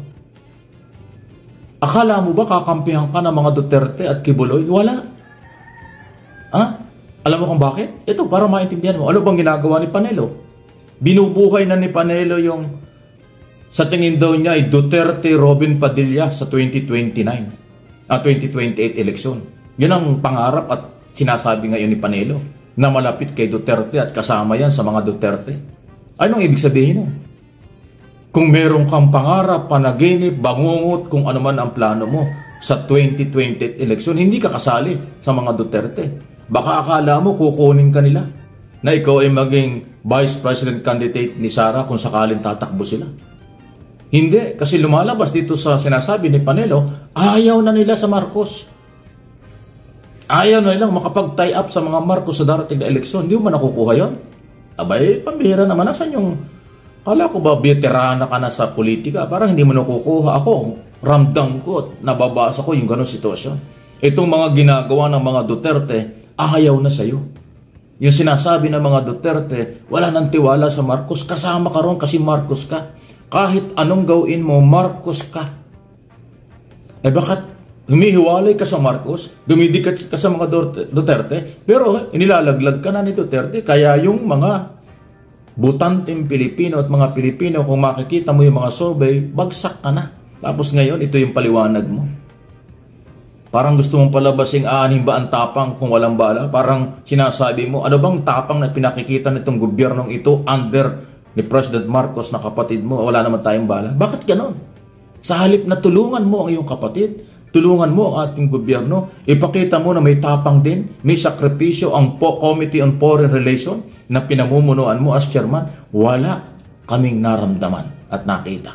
Akala mo ba kakampihan ka ng mga Duterte at Kibuloy? Wala. Ha? Alam mo kung bakit? Ito, para maintindihan mo. Ano bang ginagawa ni Panelo? Binubuhay na ni Panelo yung sa tingin daw niya ay Duterte Robin Padilla sa 2028 election. Yun ang pangarap at sinasabi ngayon ni Panelo na malapit kay Duterte at kasama yan sa mga Duterte. Anong ibig sabihin nun? Kung meron kang pangarap, panaginip, bangungot, kung ano man ang plano mo sa 2028 election, hindi ka kasali sa mga Duterte. Baka akala mo kukunin ka nila na ikaw ay maging Vice President candidate ni Sara kung sakaling tatakbo sila. Hindi, kasi lumalabas dito sa sinasabi ni Panelo, ayaw na nila sa Marcos. Ayaw na nilang makapag-tie up sa mga Marcos sa darating na eleksyon. Hindi mo man nakukuha yun? Abay, pambihira naman. Nasaan yung, kala ko ba veterana ka na sa politika? Parang hindi mo nakukuha ako. Ramdam ko at nababasa ko yung ganong sitwasyon. Itong mga ginagawa ng mga Duterte, ayaw na sa'yo. Yung sinasabi ng mga Duterte, wala nang tiwala sa Marcos. Kasama ka ron kasi Marcos ka. Kahit anong gawin mo, Marcos ka. Eh bakit humihiwalay ka sa Marcos, dumidikit ka sa mga Duterte, pero inilalaglag ka na ni Duterte. Kaya yung mga butanteng Pilipino at mga Pilipino, kung makikita mo yung mga survey, bagsak ka na. Tapos ngayon, ito yung paliwanag mo. Parang gusto mong palabasing aanhin ba ang tapang kung walang bala? Parang sinasabi mo, ano bang tapang na pinakikita nitong gobyernong ito under ni President Marcos na kapatid mo, wala naman tayong bala? Bakit ganon? Sa halip na tulungan mo ang iyong kapatid, tulungan mo ang ating gobyerno, ipakita mo na may tapang din, may sakripisyo ang Committee on Foreign Relations na pinamumunuan mo as chairman, wala kaming naramdaman at nakita.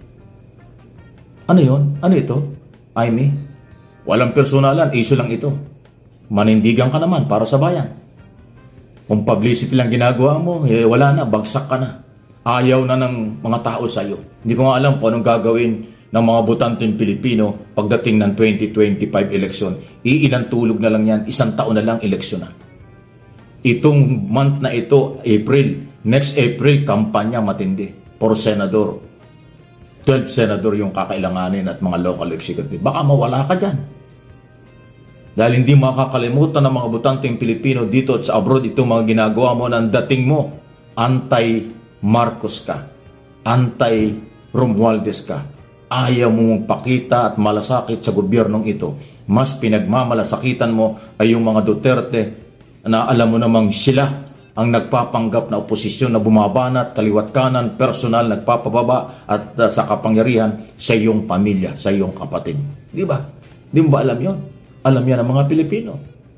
Ano yun? Ano ito? Aimee? Walang personalan, issue lang ito. Manindigan ka naman para sa bayan. Kung publicity lang ginagawa mo, wala na, bagsak ka na. Ayaw na ng mga tao sa iyo. Hindi ko nga alam kung anong gagawin ng mga butanteng Pilipino pagdating ng 2025 election. Iilang tulog na lang yan, 1 taon na lang eleksyon na. Itong month na ito, April, next April, kampanya matindi. For senador. 12 senador yung kakailanganin at mga local executive. Baka mawala ka dyan. Dahil hindi makakalimutan ng mga butanteng Pilipino dito at sa abroad itong mga ginagawa mo ng dating mo. Anti-Marcos ka. Anti-Romualdez ka. Ayaw mo mong pakita at malasakit sa gobyernong ito. Mas pinagmamalasakitan mo ay yung mga Duterte na alam mo namang sila ang nagpapanggap na oposisyon na bumabanat, kaliwat kanan, personal, nagpapababa at sa kapangyarihan sa iyong pamilya, sa iyong kapatid. Di ba? Di mo ba alam yon? Alam yan ng mga Pilipino.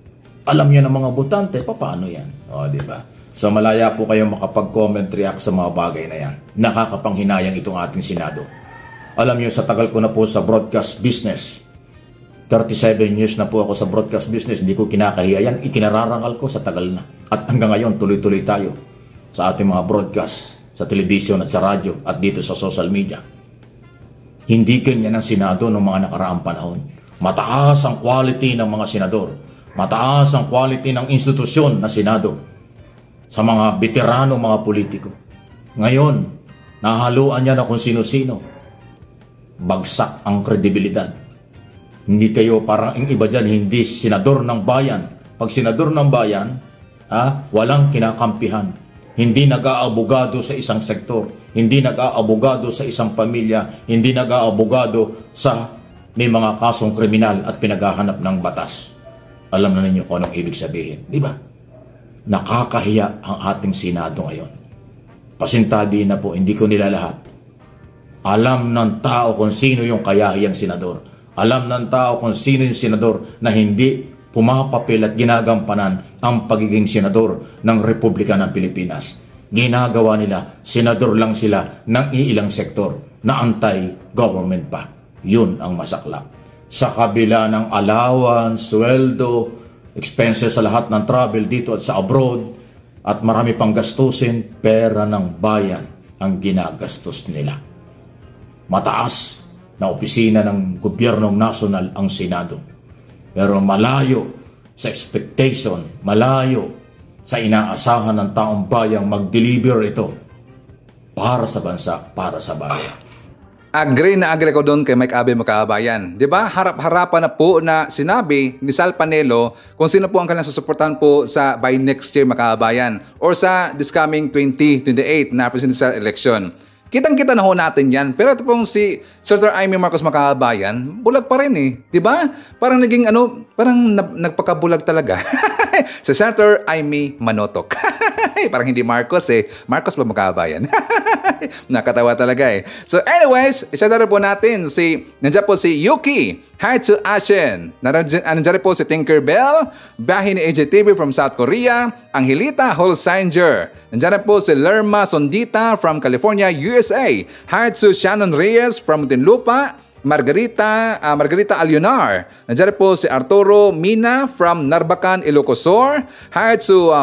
Alam yan ng mga botante, paano yan? O, di ba? So malaya po kayo makapag-comment, react sa mga bagay na yan. Nakakapanghinayang itong ating Senado. Alam niyo, sa tagal ko na po sa broadcast business, 37 years na po ako sa broadcast business, hindi ko kinakahiya yan, ikinararangal ko sa tagal na. At hanggang ngayon, tuloy-tuloy tayo sa ating mga broadcast, sa television at sa radyo, at dito sa social media. Hindi ganyan ang Senado noong mga nakaraang panahon. Mataas ang quality ng mga senador. Mataas ang quality ng institusyon na Senado sa mga veterano, mga politiko. Ngayon, nahaluan niya na kung sino-sino. Bagsak ang kredibilidad. Hindi kayo parang ang iba dyan, hindi senador ng bayan. Pag senador ng bayan, walang kinakampihan. Hindi nag-aabogado sa isang sektor. Hindi nag-aabogado sa isang pamilya. Hindi nag-aabogado sa may mga kasong kriminal at pinaghahanap ng batas. Alam na ninyo kung anong ibig sabihin. Di ba? Nakakahiya ang ating Senado ngayon. Pasintadi na po, hindi ko nila lahat. Alam ng tao kung sino yung kayahiyang senador. Alam ng tao kung sino yung senador na hindi pumapapil at ginagampanan ang pagiging senador ng Republika ng Pilipinas. Ginagawa nila, senador lang sila ng iilang sektor na anti-government pa. Yun ang masaklap. Sa kabila ng allowance, sweldo, expenses sa lahat ng travel dito at sa abroad, at marami pang gastusin, pera ng bayan ang ginagastos nila. Mataas na opisina ng gobyernong nasyonal ang Senado. Pero malayo sa expectation, malayo sa inaasahan ng taong bayang mag-deliver ito para sa bansa, para sa bayan. Agree na agree ko doon kay Mike Abe Makabayan. 'Di ba? Harap-harapan na po na sinabi ni Sal Panelo kung sino po ang kanilang susuportahan po sa by next year Makabayan or sa this coming 2028 na presidential election. Kitang-kita na ho natin yan. Pero ito pong si Senator Amy Marcos Makabayan, bulag pa rin eh. 'Di ba? Parang naging parang nagpakabulag talaga. Si Senator Amy Manotok. Parang hindi Marcos eh. Marcos ba Makabayan? Nakatawa talaga eh. So anyways, isa na rin po natin nandiyan po si Yuki Haitsu Ashen. Nandiyan rin po si Tinkerbell, bahay ni AJTV from South Korea, Angelita Holsinger. Nandiyan rin po si Lerma Sondita from California, USA. Haitsu Shannon Reyes from Muntinlupa, Margarita Alionar. Nandiyan rin po si Arturo Mina from Narbacan, Ilocos Sur. Haitsu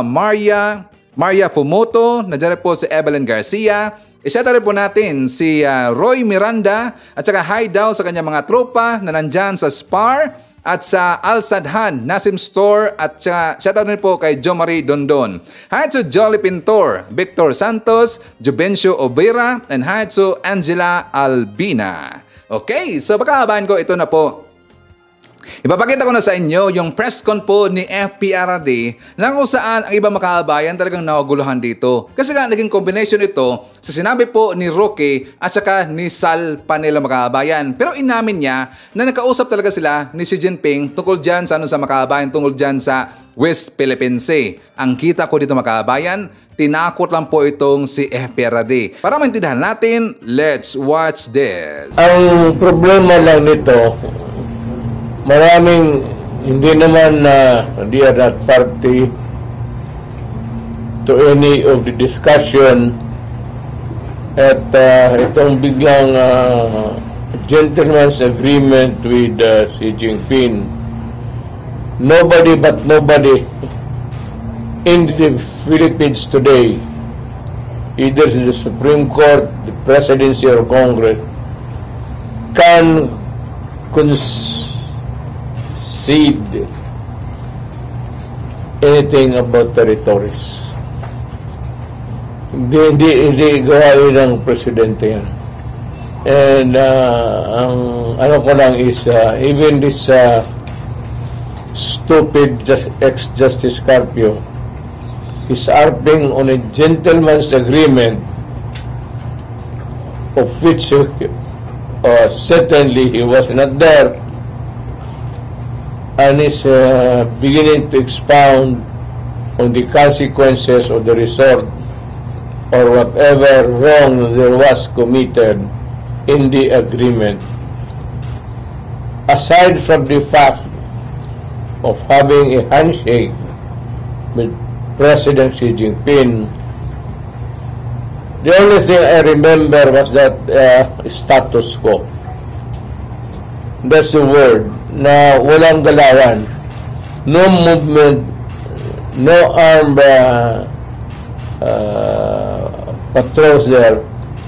Maria Fumoto. Nandiyan rin po si Evelyn Garcia. Iseta rin po natin si Roy Miranda at saka hi daw sa kanyang mga tropa na nandyan sa Spar at sa Al Sadhan Nasim Store at seta rin po kay Jo Marie Dondon. Hi to Jolly Pintor, Victor Santos, Jubencio Obera, and hi to Angela Albina. Okay, so pagkakabahan ko, ito na po. Ipapakita ko na sa inyo yung press con po ni FPRD na kung saan ang ibang makabayan talagang nawaguluhan dito. Kasi nga naging combination ito sa sinabi po ni Roque at saka ni Sal Panelo makabayan. Pero inamin niya na nakausap talaga sila ni Xi Jinping tungkol dyan sa makabayan, tungkol dyan sa West Philippine Sea. Ang kita ko dito makabayan, tinakot lang po itong si FPRD. Para maintindihan natin, let's watch this. Ang problema lang nito, maraming hindi naman they are not party to any of the discussion at itong biglang gentleman's agreement with Xi Jinping. Nobody but nobody in the Philippines today, either the Supreme Court, the Presidency or Congress, can concede anything about territories. Hindi gawain ng presidente yan. And ang ano ko lang is even this stupid ex-Justice Carpio is harping on a gentleman's agreement of which certainly he was not there, and is beginning to expound on the consequences of the resort or whatever wrong there was committed in the agreement. Aside from the fact of having a handshake with President Xi Jinping. The only thing I remember was that status quo. That's the word, na walang galawan, no movement, no armed patrols there,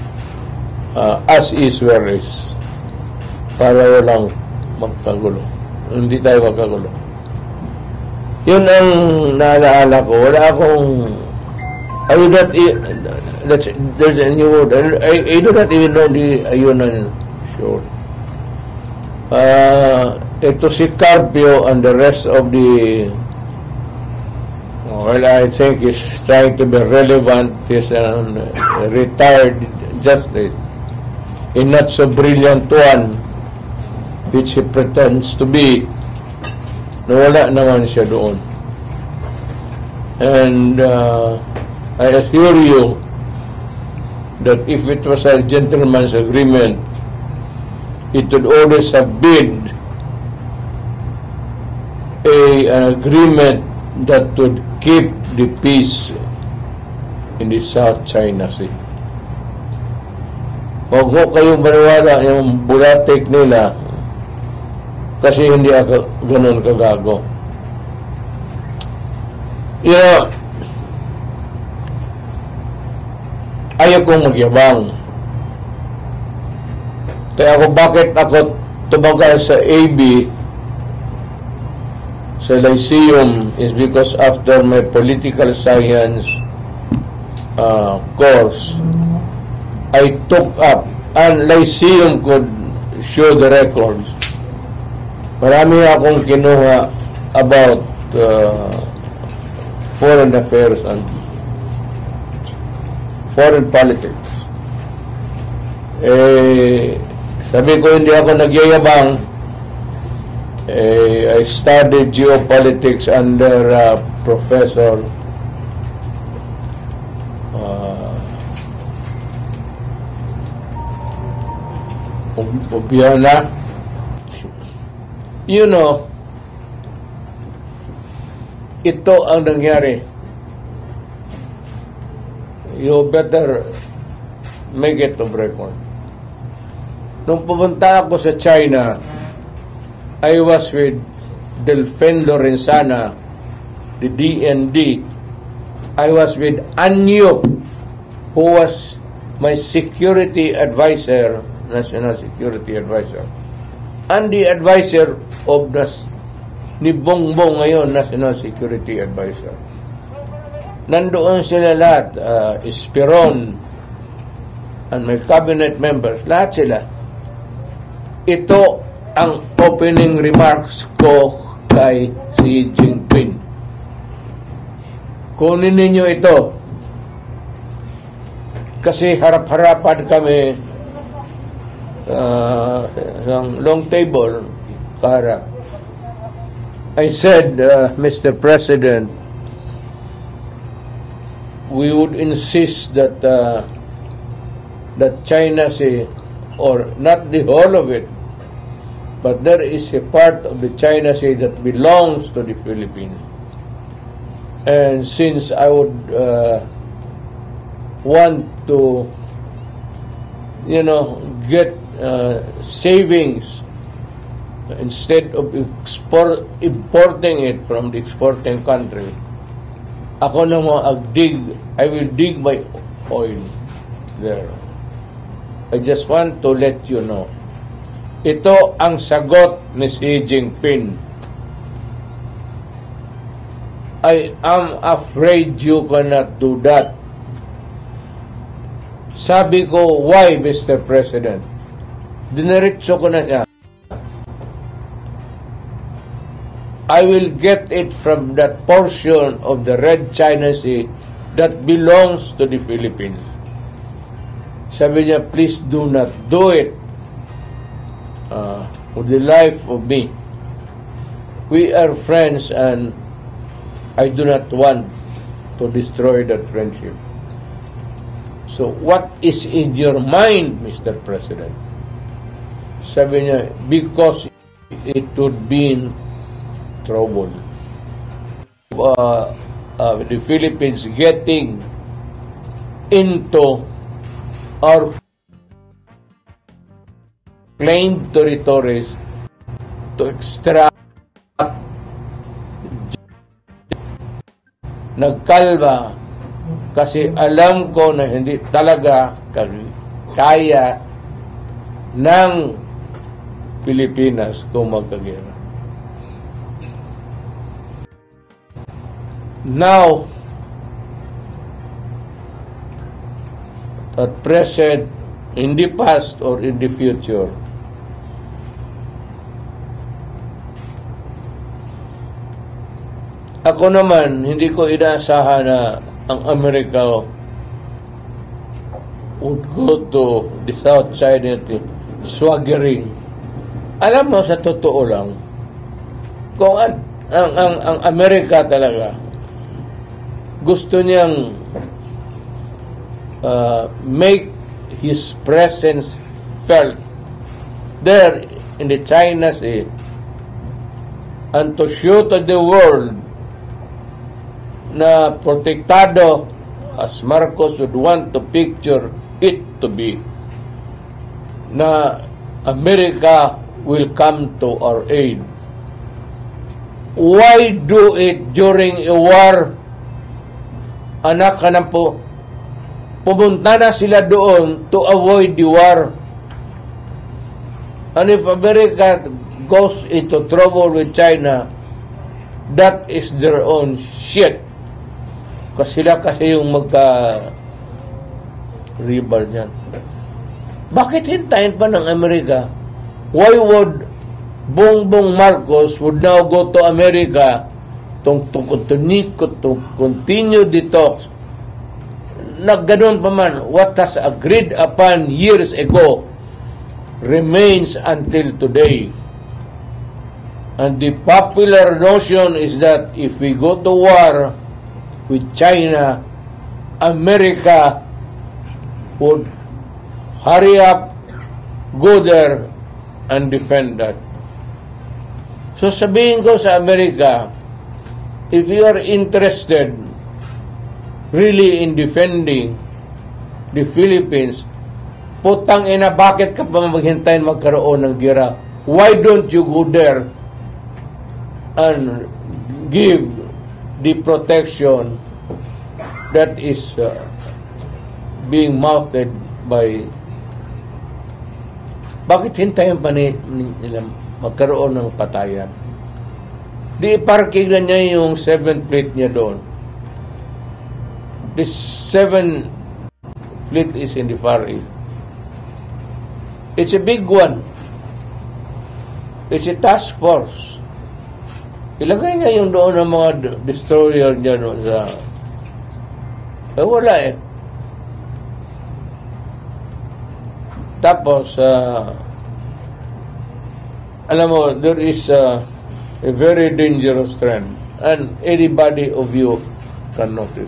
as is where is, para walang magkagulo. Hindi tayo magkagulo. Yun ang naalaala ko. Wala akong, I do not, there's a new word, I do not even know the Ayunan short. Ito si Carpio and the rest of the, well, I think is trying to be relevant. He's a retired justice, a not so brilliant one, which he pretends to be. Nawala naman siya doon. And I assure you that if it was a gentleman's agreement, it would always have been an agreement that would keep the peace in the South China Sea. Huwag ko kayong maniwala yung bulatik nila kasi hindi ako ganun kagago. You know, ayaw kong magyabang. Kaya ako, bakit ako tumagal sa AB, sa Lyceum, is because after my political science course, I took up, and Lyceum could show the records. Marami akong kinuha about foreign affairs and foreign politics. Sabi ko, hindi ako nagyayabang. I studied geopolitics under Professor Obiana. You know, ito ang nangyari. You better make it of record. Nung pumunta ako sa China, I was with Delfendo Renzana, the DND. I was with Anyo, who was my security advisor, national security advisor, and the advisor of ni Bongbong ngayon, national security advisor. Nandoon sila lahat, Esperon, and my cabinet members, lahat sila. Ito ang opening remarks ko kay Xi Jinping. Kunin ninyo ito kasi harap-harapan kami sa long table kaharap. I said, Mr. President, we would insist that that China Sea, or not the whole of it, but there is a part of the China Sea that belongs to the Philippines. And since I would want to, you know, get savings instead of importing it from the exporting country, ako na I will dig my oil there. I just want to let you know. Ito ang sagot ni Xi Jinping. I am afraid you cannot do that. Sabi ko, why, Mr. President? Diniretso ko na siya. I will get it from that portion of the Red China Sea that belongs to the Philippines. Sabi niya, please do not do it. For the life of me. We are friends and I do not want to destroy that friendship. So what is in your mind, Mr. President? Sabi niya, because it would be trouble. The Philippines getting into our claimed territories to extract. Nagkalma kasi alam ko na hindi talaga kaya ng Pilipinas kung magkagera. Now, at present, in the past or in the future, ako naman, hindi ko inaasahan na ang Amerika would go to the South China swaggering. Alam mo, sa totoo lang, kung ang Amerika talaga gusto niyang make his presence felt there in the China Sea and to show to the world na protektado as Marcos would want to picture it to be, na America will come to our aid. Why do it during a war? Anak ka na po, pumunta na sila doon to avoid the war. And if America goes into trouble with China, that is their own shit. Kasi sila kasi yung magka-rival niyan. Bakit hintayin pa ng Amerika? Why would Bongbong Marcos would now go to America to continue the talks? Nagganon pa man, what has agreed upon years ago remains until today. And the popular notion is that if we go to war with China, America would hurry up, go there, and defend that. So sabihin ko sa Amerika, if you are interested really in defending the Philippines, putang ina, bakit ka pa maghintayin magkaroon ng gera? Why don't you go there and give the protection that is being mounted by... Bakit hintayin pa nila magkaroon ng patayan? Di parking na niya yung 7th fleet niya doon. This 7th fleet is in the Far East. It's a big one. It's a task force. Ilagay niya yung doon ng mga destroyer niya doon sa... wala eh. Tapos, alam mo, there is a very dangerous trend, and anybody of you can notice.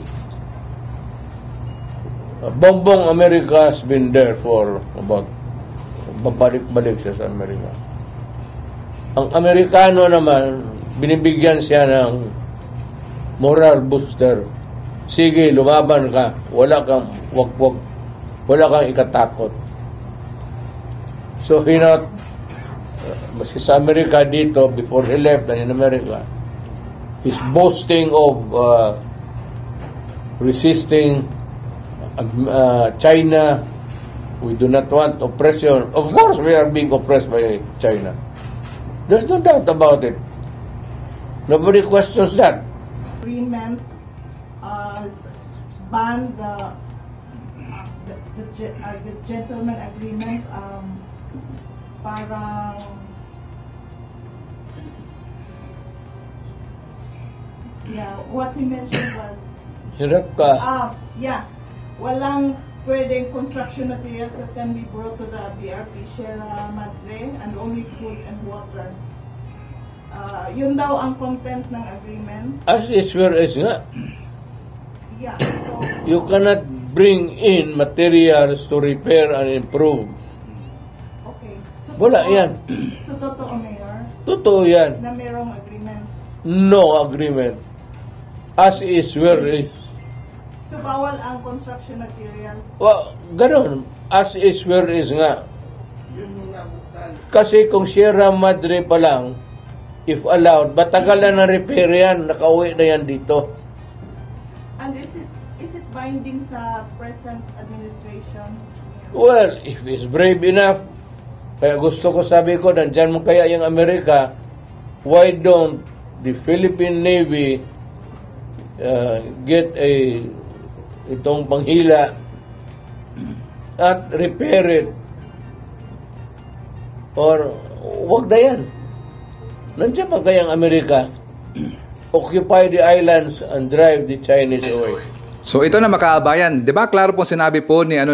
Bongbong America has been there for about, babalik-balik siya sa Amerika. Ang Amerikano naman, binibigyan siya ng moral booster. Sige, lumaban ka. Wala kang wag-wag. Wala kang ikatakot. So, maski sa Amerika dito, before he left in America, he's boasting of resisting China. We do not want oppression. Of course, we are being oppressed by China. There's no doubt about it. Nobody questions that. Agreement ban the gentleman agreement. Parang what he mentioned was hirap ka. Walang pwedeng construction materials that can be brought to the BRP Sierra Madre and only food and water. Yun daw ang content ng agreement. As is where is nga. So you cannot bring in materials to repair and improve. Okay. Wala yan. So totoo, Mayor? Totoo yan. Na mayroong agreement. no agreement. As is, where is. So, bawal ang construction materials? Well, ganun. As is, where is nga. Kasi kung Sierra Madre pa lang, if allowed, batagal na na-repair yan, nakauwi na yan dito. And is it binding sa present administration? Well, if it's brave enough, kaya gusto ko sabi ko, nandyan mo kaya yung Amerika, why don't the Philippine Navy get itong panghila at repair it? Or wag na yan. Nandiyan pa kaya ang Amerika? Occupy the islands and drive the Chinese away. So ito na makaabayan, 'di ba? Klaro pong sinabi po ni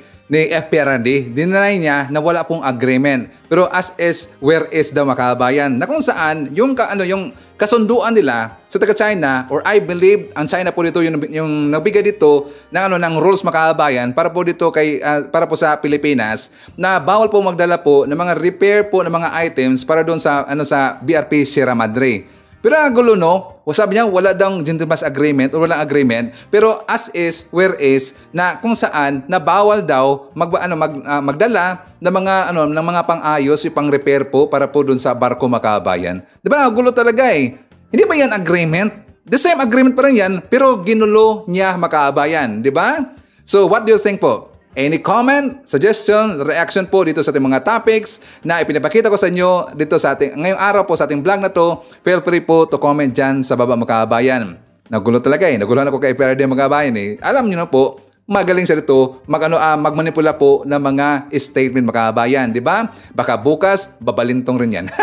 FPRD, dinanay niya na wala pong agreement. Pero as is, where is daw makaabayan? Na kung saan yung kasunduan nila sa taga-China, or I believe ang China po dito yung nabigay dito ng rules makaabayan para po dito para po sa Pilipinas, na bawal po magdala po ng mga repair po ng mga items para doon sa sa BRP Sierra Madre. Pero ang gulo, no? Sabi niya, wala daw gentleman's agreement o walang agreement. Pero as is, where is, na kung saan, na bawal daw magdala ng mga pang-ayos, yung pang-repair po para po dun sa barko makaabayan. Di ba? Ang gulo talaga eh. Hindi ba yan agreement? The same agreement pa rin yan, pero ginulo niya makaabayan. Di ba? So, what do you think po? Any comment, suggestion, reaction po dito sa ating mga topics na ipinapakita ko sa inyo dito sa ngayong araw po sa ating vlog na to, feel free po to comment dyan sa baba mga kabayan. Nagulo talaga eh. Naguluhan ako kay PRD mga kabayan eh. Alam nyo na po, magaling siya dito magmanipula po ng mga statement mga kabayan. Di ba? Baka bukas, babalintong rin yan.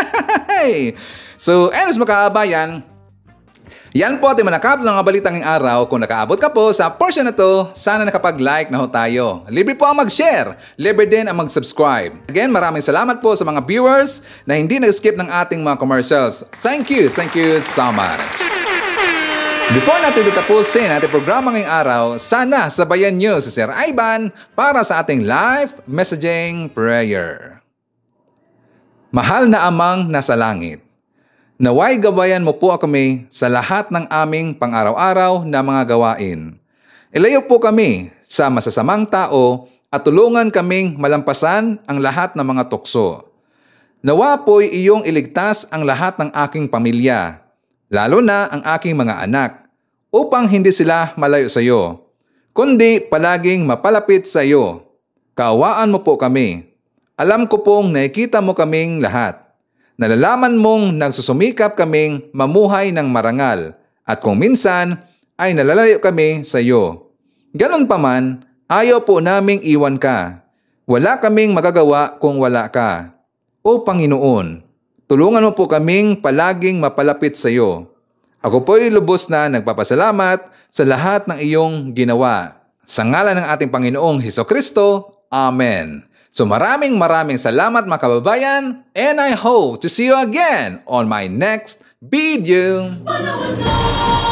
So, anyways mga kabayan, yan po ating manakap ng mga balitang ng araw. Kung nakaabot ka po sa portion na to, sana nakapag-like na ho tayo. Libre po ang mag-share. Libre din ang mag-subscribe. Again, maraming salamat po sa mga viewers na hindi nag-skip ng ating mga commercials. Thank you so much. Before natin tapusin ating programa ngayong araw, sana sabayan nyo si Sir Ivan para sa ating live messaging prayer. Mahal na Amang nasa langit, naway gabayan mo po kami sa lahat ng aming pang-araw-araw na mga gawain. Ilayo po kami sa masasamang tao at tulungan kaming malampasan ang lahat ng mga tukso. Nawa po'y iyong iligtas ang lahat ng aking pamilya, lalo na ang aking mga anak, upang hindi sila malayo sa iyo, kundi palaging mapalapit sa iyo. Kaawaan mo po kami. Alam ko pong nakikita mo kaming lahat. Nalalaman mong nagsusumikap kaming mamuhay ng marangal at kung minsan ay nalalayo kami sa iyo. Ganon pa man, ayaw po naming iwan ka. Wala kaming magagawa kung wala ka. O Panginoon, tulungan mo po kaming palaging mapalapit sa iyo. Ako po'y lubos na nagpapasalamat sa lahat ng iyong ginawa. Sa ngalan ng ating Panginoong Hesukristo, Amen. So maraming salamat mga kababayan, and I hope to see you again on my next video.